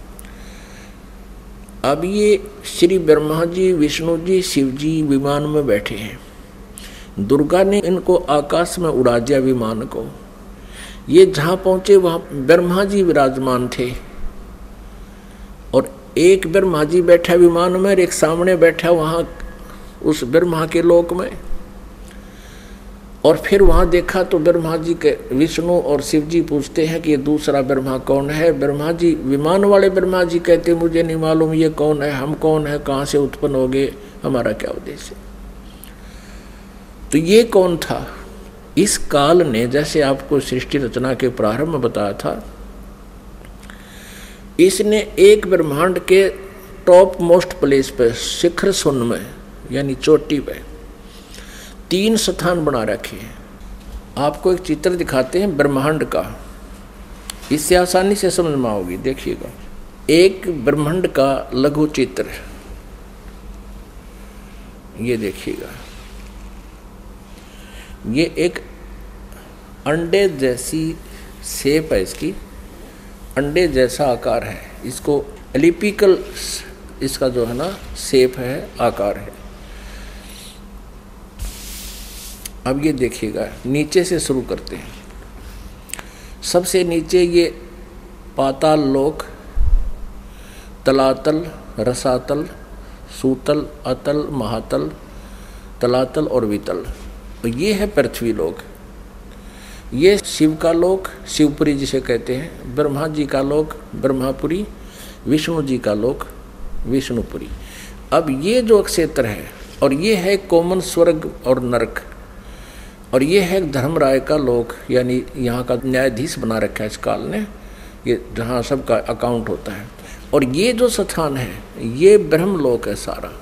अब ये श्री ब्रह्मा जी, विष्णु जी, शिव जी विमान में बैठे हैं। दुर्गा ने इनको आकाश में उड़ा दिया विमान को। ये जहाँ पहुँचे वहाँ ब्रह्मा जी विराजमान थे और एक ब्रह्मा जी बैठा विमान में और एक सामने बैठा वहाँ उस ब्रह्मा के लोक में। और फिर वहाँ देखा तो ब्रह्मा जी के विष्णु और शिव जी पूछते हैं कि ये दूसरा ब्रह्मा कौन है। ब्रह्मा जी, विमान वाले ब्रह्मा जी कहते मुझे नहीं मालूम ये कौन है, हम कौन है, कहाँ से उत्पन्न हो गए, हमारा क्या उद्देश्य है। तो ये कौन था? इस काल ने, जैसे आपको सृष्टि रचना के प्रारंभ में बताया था, इसने एक ब्रह्मांड के टॉप मोस्ट प्लेस पे, शिखर शून्य में यानी चोटी पे तीन स्थान बना रखे हैं। आपको एक चित्र दिखाते हैं ब्रह्मांड का, इससे आसानी से समझ में आओगी। देखिएगा, एक ब्रह्मांड का लघु चित्र, ये देखिएगा, ये एक अंडे जैसी शेप है, इसकी अंडे जैसा आकार है, इसको एलिपिकल इसका जो है ना शेप है, आकार है। अब ये देखिएगा, नीचे से शुरू करते हैं। सबसे नीचे ये पाताल लोक, तलातल, रसातल, सूतल, अतल, महातल, तलातल और वितल। ये है पृथ्वी लोक। ये शिव का लोक, शिवपुरी जिसे कहते हैं, ब्रह्मा जी का लोक ब्रह्मापुरी, विष्णु जी का लोक विष्णुपुरी। अब ये जो क्षेत्र है, और ये है कॉमन स्वर्ग और नरक, और ये है धर्मराय का लोक, यानी यहाँ का न्यायाधीश बना रखा है इस काल ने, ये जहाँ सबका अकाउंट होता है। और ये जो स्थान है ये ब्रह्मलोक है सारा।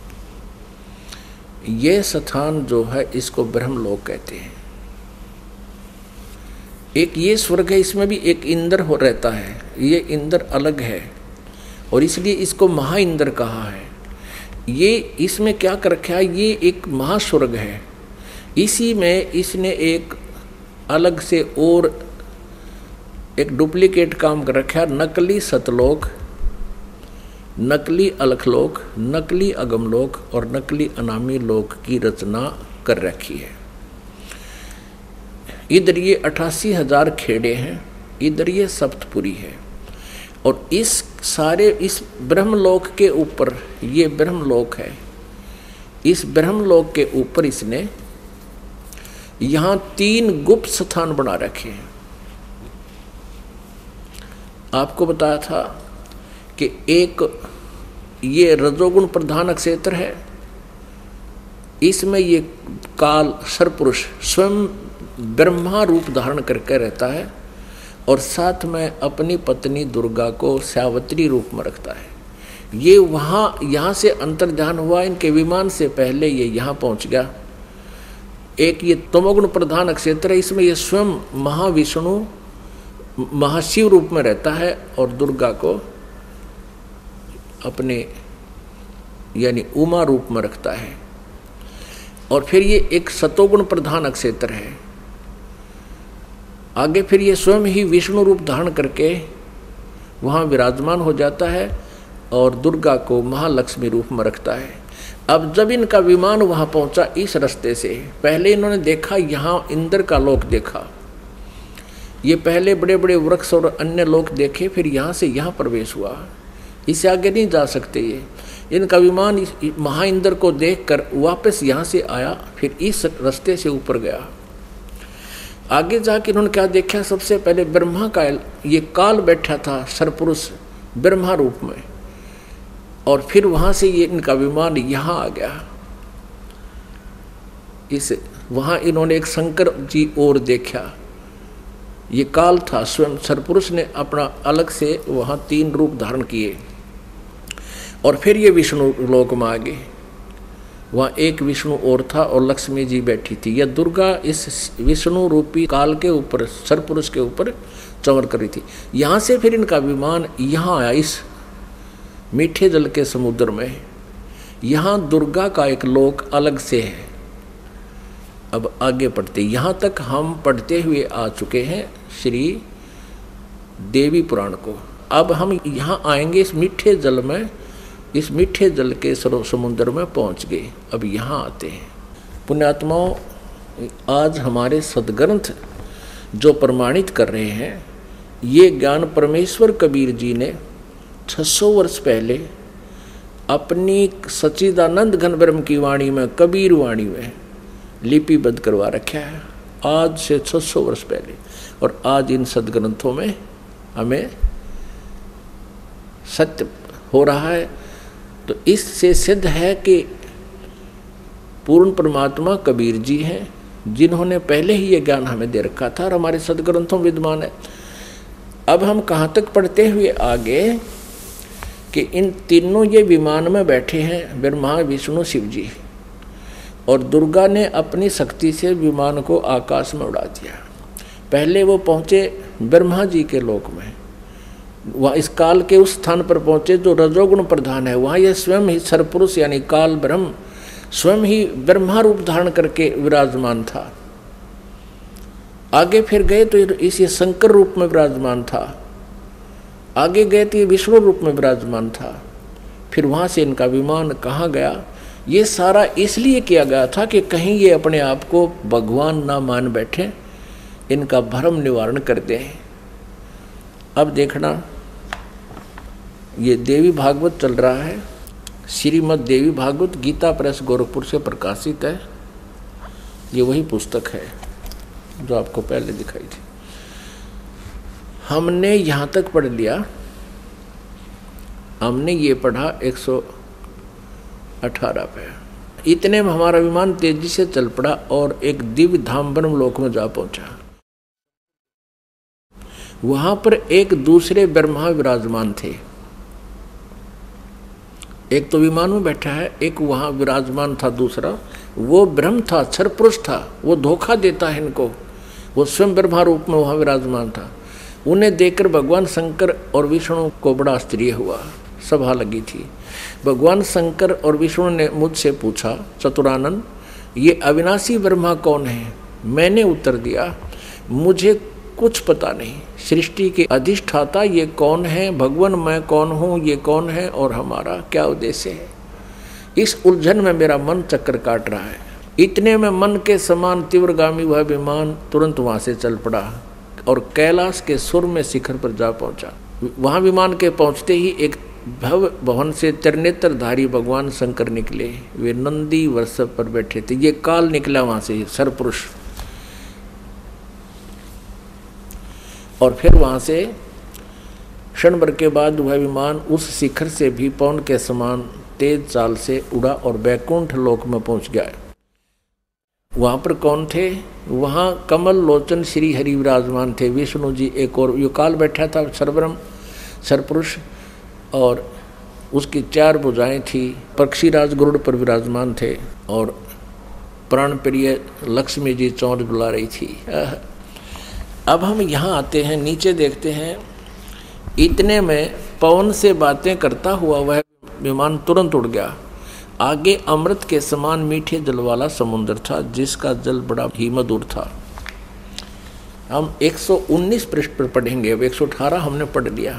ये स्थान जो है इसको ब्रह्मलोक कहते हैं। एक ये स्वर्ग है, इसमें भी एक इंद्र हो रहता है, ये इंद्र अलग है और इसलिए इसको महा इंद्र कहा है। ये इसमें क्या कर रखा है, ये एक महास्वर्ग है। इसी में इसने एक अलग से और एक डुप्लीकेट काम कर रखा है, नकली सतलोक, नकली अलखलोक, नकली अगमलोक और नकली अनामी लोक की रचना कर रखी है। इधर ये अठासी हजार खेड़े हैं, इधर ये सप्तपुरी है। और इस सारे इस ब्रह्मलोक के ऊपर, ये ब्रह्मलोक है, इस ब्रह्मलोक के ऊपर इसने यहाँ तीन गुप्त स्थान बना रखे हैं। आपको बताया था कि एक ये रजोगुण प्रधान क्षेत्र है, इसमें ये काल सरपुरुष स्वयं ब्रह्मा रूप धारण करके रहता है और साथ में अपनी पत्नी दुर्गा को सावित्री रूप में रखता है। ये वहाँ यहाँ से अंतर्ध्यान हुआ, इनके विमान से पहले ये यहाँ पहुँच गया। एक ये तमोगुण प्रधान क्षेत्र है, इसमें ये स्वयं महाविष्णु महाशिव रूप में रहता है और दुर्गा को अपने यानी उमा रूप में रखता है। और फिर ये एक सतोगुण प्रधान क्षेत्र है। आगे फिर ये स्वयं ही विष्णु रूप धारण करके वहाँ विराजमान हो जाता है और दुर्गा को महालक्ष्मी रूप में रखता है। अब जब इनका विमान वहाँ पहुँचा इस रास्ते से, पहले इन्होंने देखा यहाँ इंद्र का लोक देखा, ये पहले बड़े बड़े वृक्ष और अन्य लोक देखे, फिर यहाँ से यहाँ प्रवेश हुआ। इससे आगे नहीं जा सकते ये। इनका विमान महा इंद्र को देखकर वापस यहाँ से आया, फिर इस रास्ते से ऊपर गया। आगे जाके इन्होंने क्या देखा, सबसे पहले ब्रह्मा का ये काल बैठा था सरपुरुष ब्रह्मा रूप में, और फिर वहाँ से ये इनका विमान यहाँ आ गया। इस वहाँ इन्होंने एक शंकर जी और देखा, ये काल था, स्वयं सरपुरुष ने अपना अलग से वहाँ तीन रूप धारण किए। और फिर ये विष्णु लोक में आ गए, वहाँ एक विष्णु और था और लक्ष्मी जी बैठी थी। यह दुर्गा इस विष्णु रूपी काल के ऊपर, सरपुरुष के ऊपर चमर कर रही थी। यहाँ से फिर इनका विमान यहाँ आया, इस मीठे जल के समुद्र में। यहाँ दुर्गा का एक लोक अलग से है। अब आगे पढ़ते, यहाँ तक हम पढ़ते हुए आ चुके हैं श्री देवी पुराण को। अब हम यहाँ आएंगे इस मीठे जल में, इस मीठे जल के समुद्र में पहुँच गए। अब यहाँ आते हैं पुण्यात्माओं, आज हमारे सदग्रंथ जो प्रमाणित कर रहे हैं, ये ज्ञान परमेश्वर कबीर जी ने छह सौ वर्ष पहले अपनी सच्चिदानंद घन ब्रह्म की वाणी में, कबीर वाणी में लिपिबद्ध करवा रखा है, आज से छह सौ वर्ष पहले। और आज इन सदग्रंथों में हमें सत्य हो रहा है। तो इससे सिद्ध है कि पूर्ण परमात्मा कबीर जी हैं, जिन्होंने पहले ही ये ज्ञान हमें दे रखा था और हमारे सदग्रंथों में विद्यमान है। अब हम कहाँ तक पढ़ते हुए आगे कि इन तीनों ये विमान में बैठे हैं, ब्रह्मा विष्णु शिव जी, और दुर्गा ने अपनी शक्ति से विमान को आकाश में उड़ा दिया। पहले वो पहुँचे ब्रह्मा जी के लोक में, वहाँ इस काल के उस स्थान पर पहुँचे जो रजोगुण प्रधान है। वहाँ यह स्वयं ही सरपुरुष यानी काल ब्रह्म स्वयं ही ब्रह्मा रूप धारण करके विराजमान था। आगे फिर गए तो इस ये शंकर रूप में विराजमान था, आगे गए तो ये विष्णु रूप में विराजमान था। फिर वहाँ से इनका विमान कहाँ गया, ये सारा इसलिए किया गया था कि कहीं ये अपने आप को भगवान ना मान बैठे, इनका भ्रम निवारण कर दें। अब देखना, ये देवी भागवत चल रहा है, श्रीमद् देवी भागवत गीता प्रेस गोरखपुर से प्रकाशित है। ये वही पुस्तक है जो आपको पहले दिखाई थी। हमने यहाँ तक पढ़ लिया, हमने ये पढ़ा एक सौ अठारह पे। इतने में हमारा विमान तेजी से चल पड़ा और एक दिव्य धाम ब्रह्म लोक में जा पहुंचा। वहां पर एक दूसरे ब्रह्मा विराजमान थे। एक तो विमान में बैठा है, एक वहां विराजमान था दूसरा, वो ब्रह्म था, क्षरपुरुष था, वो धोखा देता है इनको, वो स्वयं ब्रह्मा रूप में वहां विराजमान था। उन्हें देखकर भगवान शंकर और विष्णु को बड़ा आश्चर्य हुआ, सभा लगी थी। भगवान शंकर और विष्णु ने मुझसे पूछा, चतुरानंद ये अविनाशी ब्रह्मा कौन है? मैंने उत्तर दिया, मुझे कुछ पता नहीं, सृष्टि के अधिष्ठाता ये कौन है, भगवान मैं कौन हूँ, ये कौन है और हमारा क्या उद्देश्य है। इस उलझन में मेरा मन चक्कर काट रहा है। इतने में मन के समान तीव्रगामी वह विमान तुरंत वहाँ से चल पड़ा और कैलाश के सुर में शिखर पर जा पहुँचा। वहाँ विमान के पहुँचते ही एक भव भवन से त्रिनेत्रधारी भगवान शंकर निकले। वे नंदी वृषभ पर बैठे थे। ये काल निकला वहाँ से, सरपुरुष। और फिर वहाँ से क्षण भर के बाद वह विमान उस शिखर से भी पवन के समान तेज चाल से उड़ा और बैकुंठ लोक में पहुँच गया। वहाँ पर कौन थे? वहाँ कमल लोचन श्री हरि विराजमान थे, विष्णु जी एक और यो काल बैठा था, सरब्रह्म सरपुरुष, और उसकी चार भुजाएं थी। पक्षीराज गरुड़ पर विराजमान थे और प्राण प्रिय लक्ष्मी जी चौंध बुला रही थी। अब हम यहाँ आते हैं, नीचे देखते हैं। इतने में पवन से बातें करता हुआ वह विमान तुरंत उड़ गया। आगे अमृत के समान मीठे जल वाला समुद्र था, जिसका जल बड़ा ही मधुर था। हम एक सौ उन्नीस पृष्ठ पर पढ़ेंगे, अब एक सौ अठारह हमने पढ़ लिया।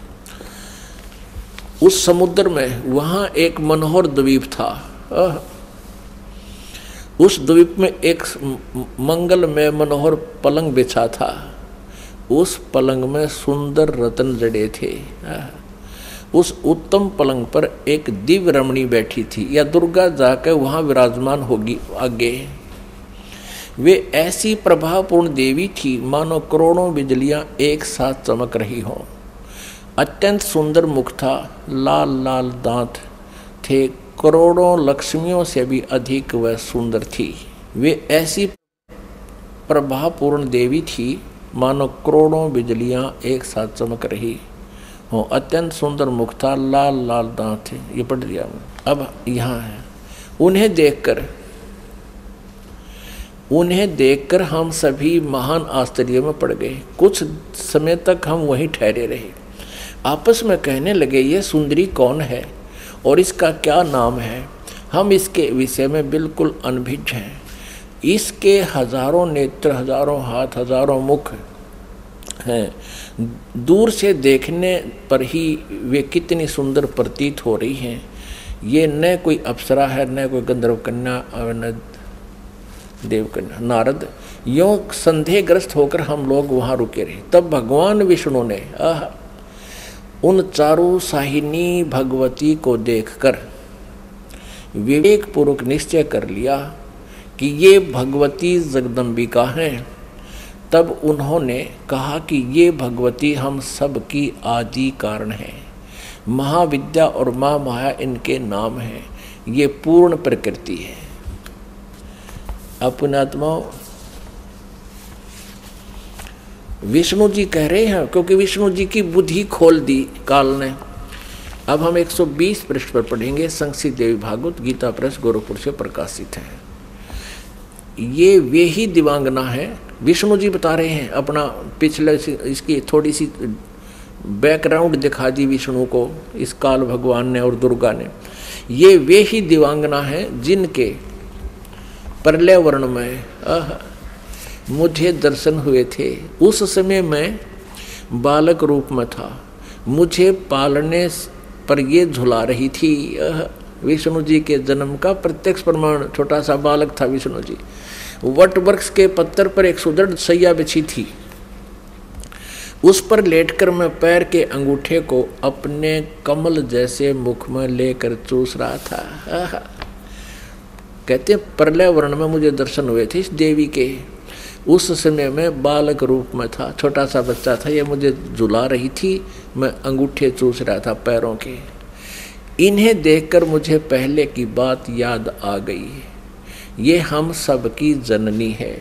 उस समुद्र में वहाँ एक मनोहर द्वीप था। उस द्वीप में एक मंगल में मनोहर पलंग बिछा था। उस पलंग में सुंदर रत्न जड़े थे। उस उत्तम पलंग पर एक दिव्य रमणी बैठी थी, या दुर्गा जाकर वहाँ विराजमान होगी आगे। वे ऐसी प्रभावपूर्ण देवी थी मानो करोड़ों बिजलियाँ एक साथ चमक रही हों। अत्यंत सुंदर मुख था, लाल लाल दांत थे, करोड़ों लक्ष्मियों से भी अधिक वह सुंदर थी। वे ऐसी प्रभावपूर्ण देवी थी मानो करोड़ों बिजलियां एक साथ चमक रही हो। अत्यंत सुंदर मुख था, लाल लाल दांत थे। ये पढ़ लिया। अब यहाँ है, उन्हें देखकर उन्हें देखकर हम सभी महान आश्चर्य में पड़ गए। कुछ समय तक हम वहीं ठहरे रहे, आपस में कहने लगे, ये सुंदरी कौन है और इसका क्या नाम है? हम इसके विषय में बिल्कुल अनभिज्ञ हैं। इसके हजारों नेत्र, हजारों हाथ, हजारों मुख हैं। दूर से देखने पर ही वे कितनी सुंदर प्रतीत हो रही हैं। ये न कोई अप्सरा है, न कोई गंधर्व कन्या और न देव कन्या। नारद यों संदेहग्रस्त होकर हम लोग वहाँ रुके रहे। तब भगवान विष्णु ने आह उन चारों साहिनी भगवती को देखकर विवेक पूर्वक निश्चय कर लिया कि ये भगवती जगदम्बिका हैं। तब उन्होंने कहा कि ये भगवती हम सब की आदि कारण है, महाविद्या और माँ माया इनके नाम हैं, ये पूर्ण प्रकृति है। अपने आत्माओं, विष्णु जी कह रहे हैं, क्योंकि विष्णु जी की बुद्धि खोल दी काल ने। अब हम एक सौ बीस पृष्ठ पर पढ़ेंगे। संक्षिप्त देवी भागवत गीता प्रेस गोरखपुर से प्रकाशित है। ये वे ही दिवांगना है। विष्णु जी बता रहे हैं अपना पिछले, इसकी थोड़ी सी बैकग्राउंड दिखा दी विष्णु को इस काल भगवान ने और दुर्गा ने। ये वे ही दिवांगना है जिनके प्रलय वर्ण में मुझे दर्शन हुए थे। उस समय मैं बालक रूप में था, मुझे पालने पर ये झुला रही थी। विष्णु जी के जन्म का प्रत्यक्ष प्रमाण, छोटा सा बालक था विष्णु जी। वट वृक्ष के पत्थर पर एक सुदृढ़ सैया बिछी थी, उस पर लेटकर मैं पैर के अंगूठे को अपने कमल जैसे मुख में लेकर चूस रहा था। कहते हैं प्रलय वर्ण में मुझे दर्शन हुए थे इस देवी के। उस समय मैं बालक रूप में था, छोटा सा बच्चा था, ये मुझे झुला रही थी, मैं अंगूठे चूस रहा था पैरों के। इन्हें देखकर मुझे पहले की बात याद आ गई, ये हम सब की जननी है।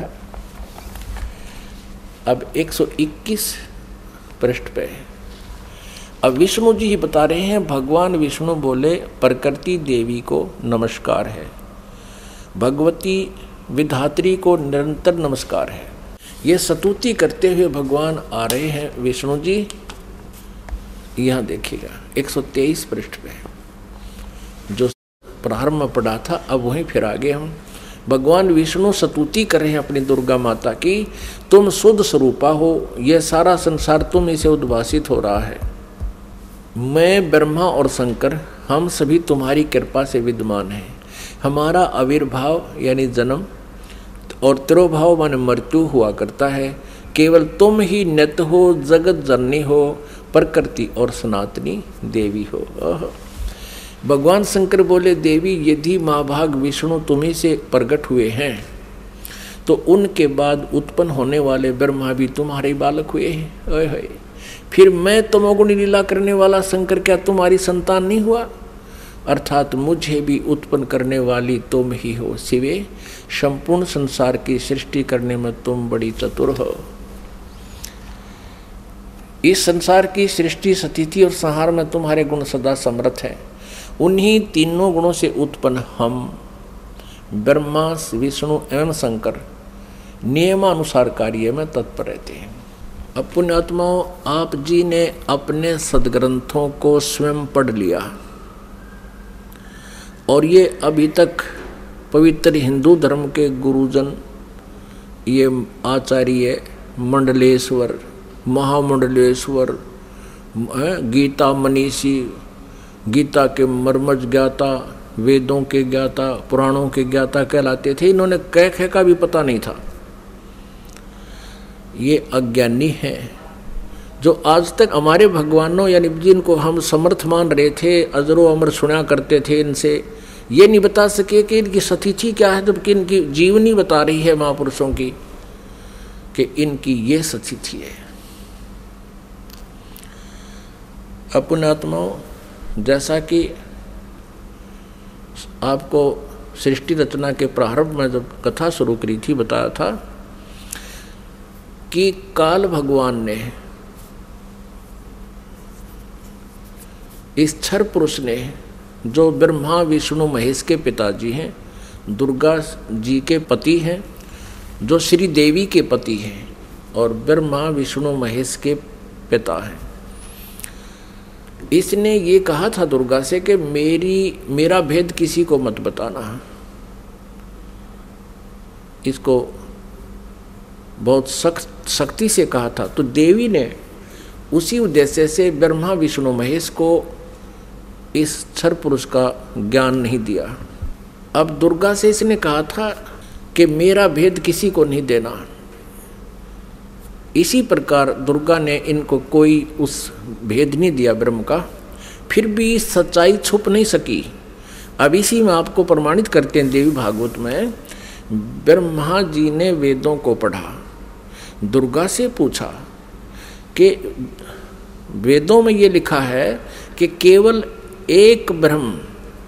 अब एक सौ इक्कीस पृष्ठ पे अब विष्णु जी ही बता रहे हैं। भगवान विष्णु बोले, प्रकृति देवी को नमस्कार है, भगवती विधात्री को निरंतर नमस्कार है। ये स्तुति करते हुए भगवान आ रहे हैं विष्णु जी। यहाँ देखिएगा एक सौ तेईस पृष्ठ पे जो प्रारंभ में पढ़ा था, अब वहीं फिर आगे हम। भगवान विष्णु स्तुति कर रहे हैं अपनी दुर्गा माता की, तुम शुद्ध स्वरूपा हो, यह सारा संसार तुम इसे उद्भासित हो रहा है। मैं ब्रह्मा और शंकर हम सभी तुम्हारी कृपा से विद्यमान हैं। हमारा आविर्भाव यानी जन्म और तिरोभाव माने मृत्यु हुआ करता है। केवल तुम ही नित्य हो, जगत जननी हो, प्रकृति और सनातनी देवी हो। भगवान शंकर बोले, देवी यदि महाभाग विष्णु तुम्ही से प्रकट हुए हैं तो उनके बाद उत्पन्न होने वाले ब्रह्मा भी तुम्हारे बालक हुए हैं। ओए होए, फिर मैं तमोगुणी लीला करने वाला शंकर क्या तुम्हारी संतान नहीं हुआ? अर्थात मुझे भी उत्पन्न करने वाली तुम ही हो। शिवे, संपूर्ण संसार की सृष्टि करने में तुम बड़ी चतुर हो। इस संसार की सृष्टि, स्थिति और संहार में तुम्हारे गुण सदा समर्थ हैं। उन्हीं तीनों गुणों से उत्पन्न हम ब्रह्मा, विष्णु एवं शंकर नियमानुसार कार्य में तत्पर रहते हैं। अब पुण्यात्माओं, आप जी ने अपने सदग्रंथों को स्वयं पढ़ लिया और ये अभी तक पवित्र हिंदू धर्म के गुरुजन, ये आचार्य मंडलेश्वर, महामंडलेश्वर, गीता मनीषी, गीता के मर्मज ज्ञाता, वेदों के ज्ञाता, पुराणों के ज्ञाता कहलाते थे। इन्होंने कह कह का भी पता नहीं था। ये अज्ञानी हैं जो आज तक हमारे भगवानों यानी जिनको हम समर्थ मान रहे थे, अजरो अमर सुना करते थे, इनसे ये नहीं बता सके कि इनकी सतिथि क्या है, जबकि इनकी जीवनी बता रही है महापुरुषों की कि इनकी ये सतिथि है। अपने आत्माओं, जैसा कि आपको सृष्टि रचना के प्रारंभ में जब कथा शुरू करी थी बताया था कि काल भगवान ने, इस क्षर पुरुष ने, जो ब्रह्मा विष्णु महेश के पिताजी हैं, दुर्गा जी के पति हैं, जो श्री देवी के पति हैं और ब्रह्मा विष्णु महेश के पिता हैं, इसने ये कहा था दुर्गा से कि मेरी मेरा भेद किसी को मत बताना। इसको बहुत सख्त शक्ति से कहा था। तो देवी ने उसी उद्देश्य से ब्रह्मा विष्णु महेश को इस क्षर पुरुष का ज्ञान नहीं दिया। अब दुर्गा से इसने कहा था कि मेरा भेद किसी को नहीं देना। इसी प्रकार दुर्गा ने इनको कोई उस भेद नहीं दिया ब्रह्म का, फिर भी सच्चाई छुप नहीं सकी। अब इसी में आपको प्रमाणित करते हैं देवी भागवत में, ब्रह्मा जी ने वेदों को पढ़ा, दुर्गा से पूछा कि वेदों में ये लिखा है कि केवल एक ब्रह्म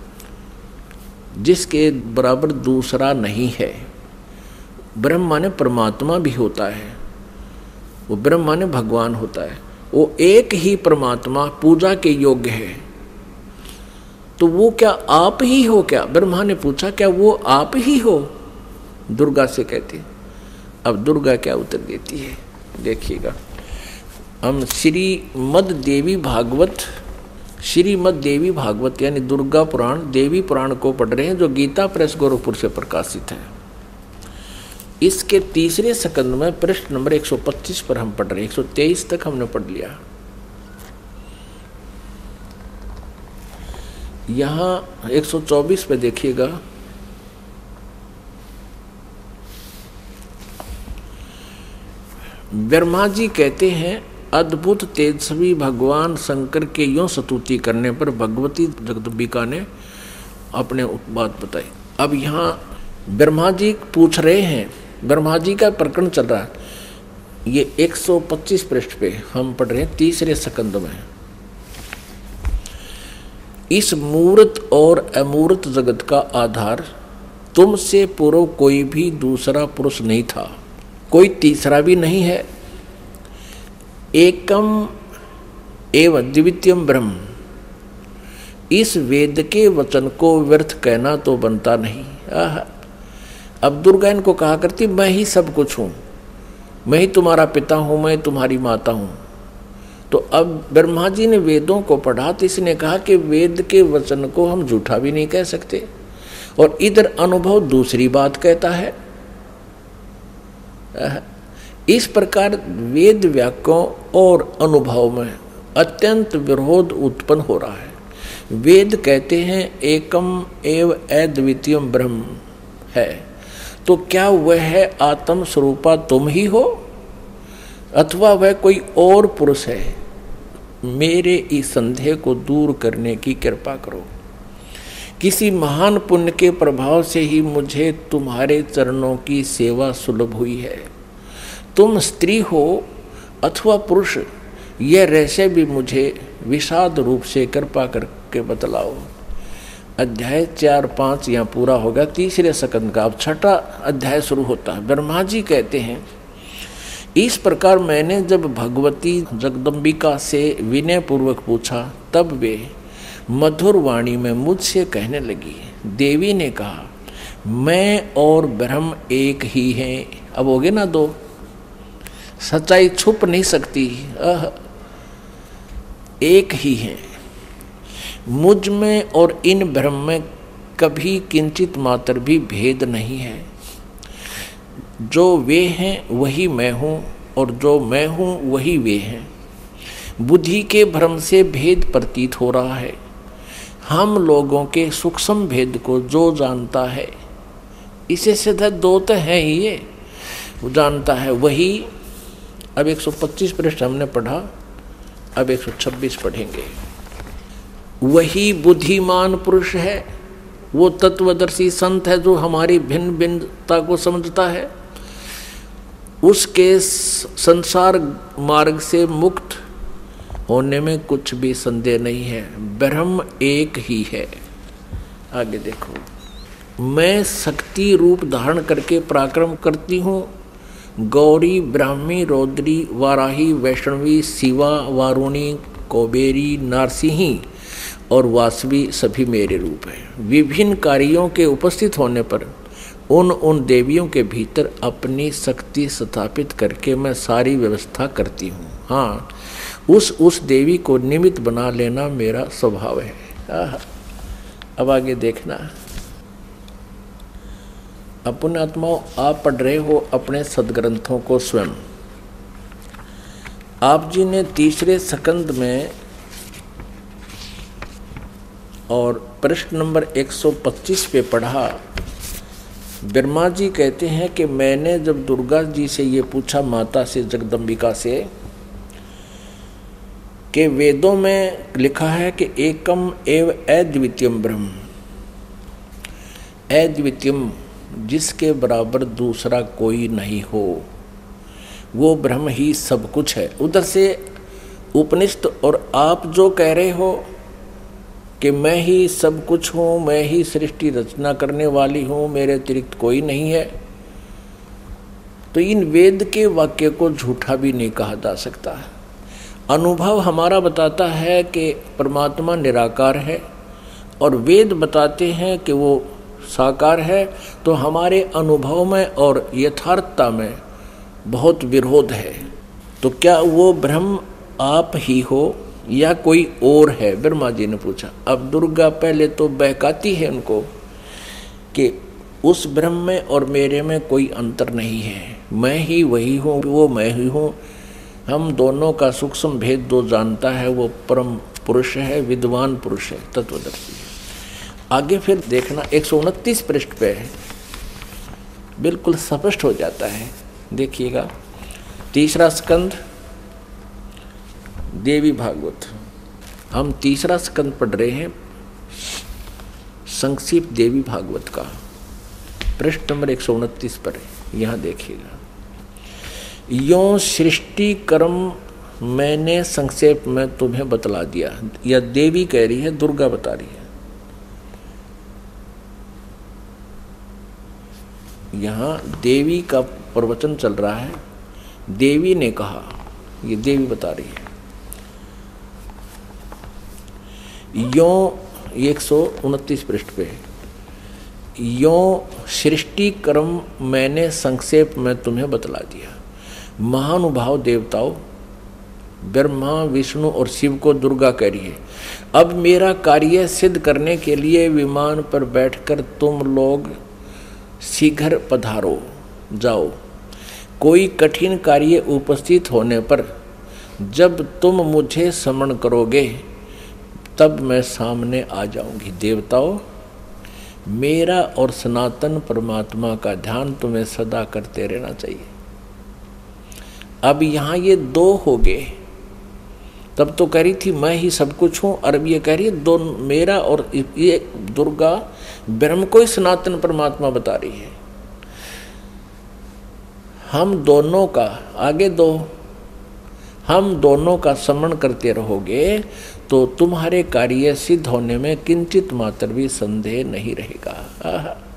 जिसके बराबर दूसरा नहीं है। ब्रह्म माने परमात्मा भी होता है, वो ब्रह्म माने भगवान होता है, वो एक ही परमात्मा पूजा के योग्य है। तो वो क्या आप ही हो क्या? ब्रह्मा ने पूछा क्या वो आप ही हो? दुर्गा से कहती। अब दुर्गा क्या उत्तर देती है देखिएगा। हम श्रीमद् देवी भागवत, श्रीमद् देवी भागवत यानी दुर्गा पुराण, देवी पुराण को पढ़ रहे हैं, जो गीता प्रेस गोरखपुर से प्रकाशित है। इसके तीसरे स्कंद में पृष्ठ नंबर एक सौ पच्चीस पर हम पढ़ रहे हैं। एक सौ तेईस तक हमने पढ़ लिया। यहाँ एक सौ चौबीस पे देखिएगा, ब्रह्मा जी कहते हैं, अद्भुत तेजस्वी भगवान शंकर के यों स्तुति करने पर भगवती जगदम्बिका ने अपने बात बताई। अब यहाँ ब्रह्मा जी पूछ रहे हैं, ब्रह्मा जी का प्रकरण चल रहा है। ये एक सौ पच्चीस पृष्ठ पे हम पढ़ रहे हैं तीसरे स्कंद में। इस मूर्त और अमूर्त जगत का आधार तुमसे पूर्व कोई भी दूसरा पुरुष नहीं था, कोई तीसरा भी नहीं है। एकम एवं द्वितीयम ब्रह्म, इस वेद के वचन को व्यर्थ कहना तो बनता नहीं। आह, अब दुर्गा इनको कहा करती, मैं ही सब कुछ हूँ, मैं ही तुम्हारा पिता हूँ, मैं तुम्हारी माता हूँ। तो अब ब्रह्मा जी ने वेदों को पढ़ा तो इसने कहा कि वेद के वचन को हम झूठा भी नहीं कह सकते, और इधर अनुभव दूसरी बात कहता है। इस प्रकार वेद वाक्यों और अनुभव में अत्यंत विरोध उत्पन्न हो रहा है। वेद कहते हैं एकम एव अद्वितीयम ब्रह्म है, तो क्या वह है आत्म स्वरूपा तुम ही हो अथवा वह कोई और पुरुष है? मेरे इस संदेह को दूर करने की कृपा करो। किसी महान पुण्य के प्रभाव से ही मुझे तुम्हारे चरणों की सेवा सुलभ हुई है। तुम स्त्री हो अथवा पुरुष, यह रहस्य भी मुझे विषाद रूप से कृपा करके बतलाओ। अध्याय चार पाँच यहाँ पूरा होगा, तीसरे स्कंद का अब छठा अध्याय शुरू होता है। ब्रह्मा जी कहते हैं, इस प्रकार मैंने जब भगवती जगदम्बिका से विनय पूर्वक पूछा, तब वे मधुर वाणी में मुझसे कहने लगी। देवी ने कहा, मैं और ब्रह्म एक ही हैं। अब हो गए ना दो, सच्चाई छुप नहीं सकती, अह एक ही हैं। मुझ में और इन ब्रह्म में कभी किंचित मात्र भी भेद नहीं है। जो वे हैं वही मैं हूँ, और जो मैं हूँ वही वे हैं। बुद्धि के भ्रम से भेद प्रतीत हो रहा है। हम लोगों के सूक्ष्म भेद को जो जानता है, इसे सीधा दो तो है ही, ये वो जानता है वही। अब एक सौ पच्चीस पृष्ठ हमने पढ़ा, अब एक सौ छब्बीस पढ़ेंगे। वही बुद्धिमान पुरुष है, वो तत्वदर्शी संत है जो हमारी भिन्न भिन्नता को समझता है। उसके संसार मार्ग से मुक्त होने में कुछ भी संदेह नहीं है। ब्रह्म एक ही है। आगे देखो, मैं शक्ति रूप धारण करके पराक्रम करती हूँ। गौरी, ब्राह्मी, रौद्री, वाराही, वैष्णवी, शिवा, वारुणी, कौबेरी, नारसिंही और वासवी सभी मेरे रूप हैं। विभिन्न कार्यों के उपस्थित होने पर उन उन देवियों के भीतर अपनी शक्ति स्थापित करके मैं सारी व्यवस्था करती हूँ। हाँ, उस उस देवी को निमित्त बना लेना मेरा स्वभाव है। आह, अब आगे देखना। अपने आत्माओं, आप पढ़ रहे हो अपने सदग्रंथों को स्वयं। आप जी ने तीसरे स्कंद में और पृष्ठ नंबर एक सौ पच्चीस पे पढ़ा ब्रह्मा जी कहते हैं कि मैंने जब दुर्गा जी से ये पूछा, माता से, जगदम्बिका से, कि वेदों में लिखा है कि एकम एव अद्वितीयम ब्रह्म, अद्वितीयम जिसके बराबर दूसरा कोई नहीं हो, वो ब्रह्म ही सब कुछ है। उधर से उपनिषद और आप जो कह रहे हो कि मैं ही सब कुछ हूँ, मैं ही सृष्टि रचना करने वाली हूँ, मेरे अतिरिक्त कोई नहीं है, तो इन वेद के वाक्य को झूठा भी नहीं कहा जा सकता। अनुभव हमारा बताता है कि परमात्मा निराकार है और वेद बताते हैं कि वो साकार है, तो हमारे अनुभव में और यथार्थता में बहुत विरोध है। तो क्या वो ब्रह्म आप ही हो या कोई और है? ब्रह्मा जी ने पूछा। अब दुर्गा पहले तो बहकाती है उनको कि उस ब्रह्म में और मेरे में कोई अंतर नहीं है, मैं ही वही हूँ, वो मैं ही हूँ, हम दोनों का सूक्ष्म भेद दो जानता है, वो परम पुरुष है, विद्वान पुरुष है, तत्वदर्शी है। आगे फिर देखना एक सौ उनतीस पृष्ठ पे है, बिल्कुल स्पष्ट हो जाता है। देखिएगा, तीसरा स्कंद देवी भागवत, हम तीसरा स्कंद पढ़ रहे हैं, संक्षिप्त देवी भागवत का, पृष्ठ नंबर एक सौ उनतीस पर है। यहाँ देखिएगा, यों सृष्टि कर्म मैंने संक्षेप में तुम्हें बतला दिया। यह देवी कह रही है, दुर्गा बता रही है। यहाँ देवी का प्रवचन चल रहा है, देवी ने कहा, ये देवी बता रही है। यों एक सौ उनतीस पृष्ठ पे, यों सृष्टि कर्म मैंने संक्षेप में तुम्हें बतला दिया। महानुभाव देवताओं, ब्रह्मा, विष्णु और शिव को दुर्गा कह रही है, अब मेरा कार्य सिद्ध करने के लिए विमान पर बैठकर तुम लोग शीघ्र पधारो जाओ। कोई कठिन कार्य उपस्थित होने पर जब तुम मुझे स्मरण करोगे तब मैं सामने आ जाऊंगी। देवताओं, मेरा और सनातन परमात्मा का ध्यान तुम्हें सदा करते रहना चाहिए। अब यहाँ ये दो हो गए, तब तो कह रही थी मैं ही सब कुछ हूँ, और अब ये कह रही है दो, मेरा और ये दुर्गा ब्रह्म को ही सनातन परमात्मा बता रही है। हम दोनों का, आगे दो, हम दोनों का स्मरण करते रहोगे तो तुम्हारे कार्य सिद्ध होने में किंचित मात्र भी संदेह नहीं रहेगा।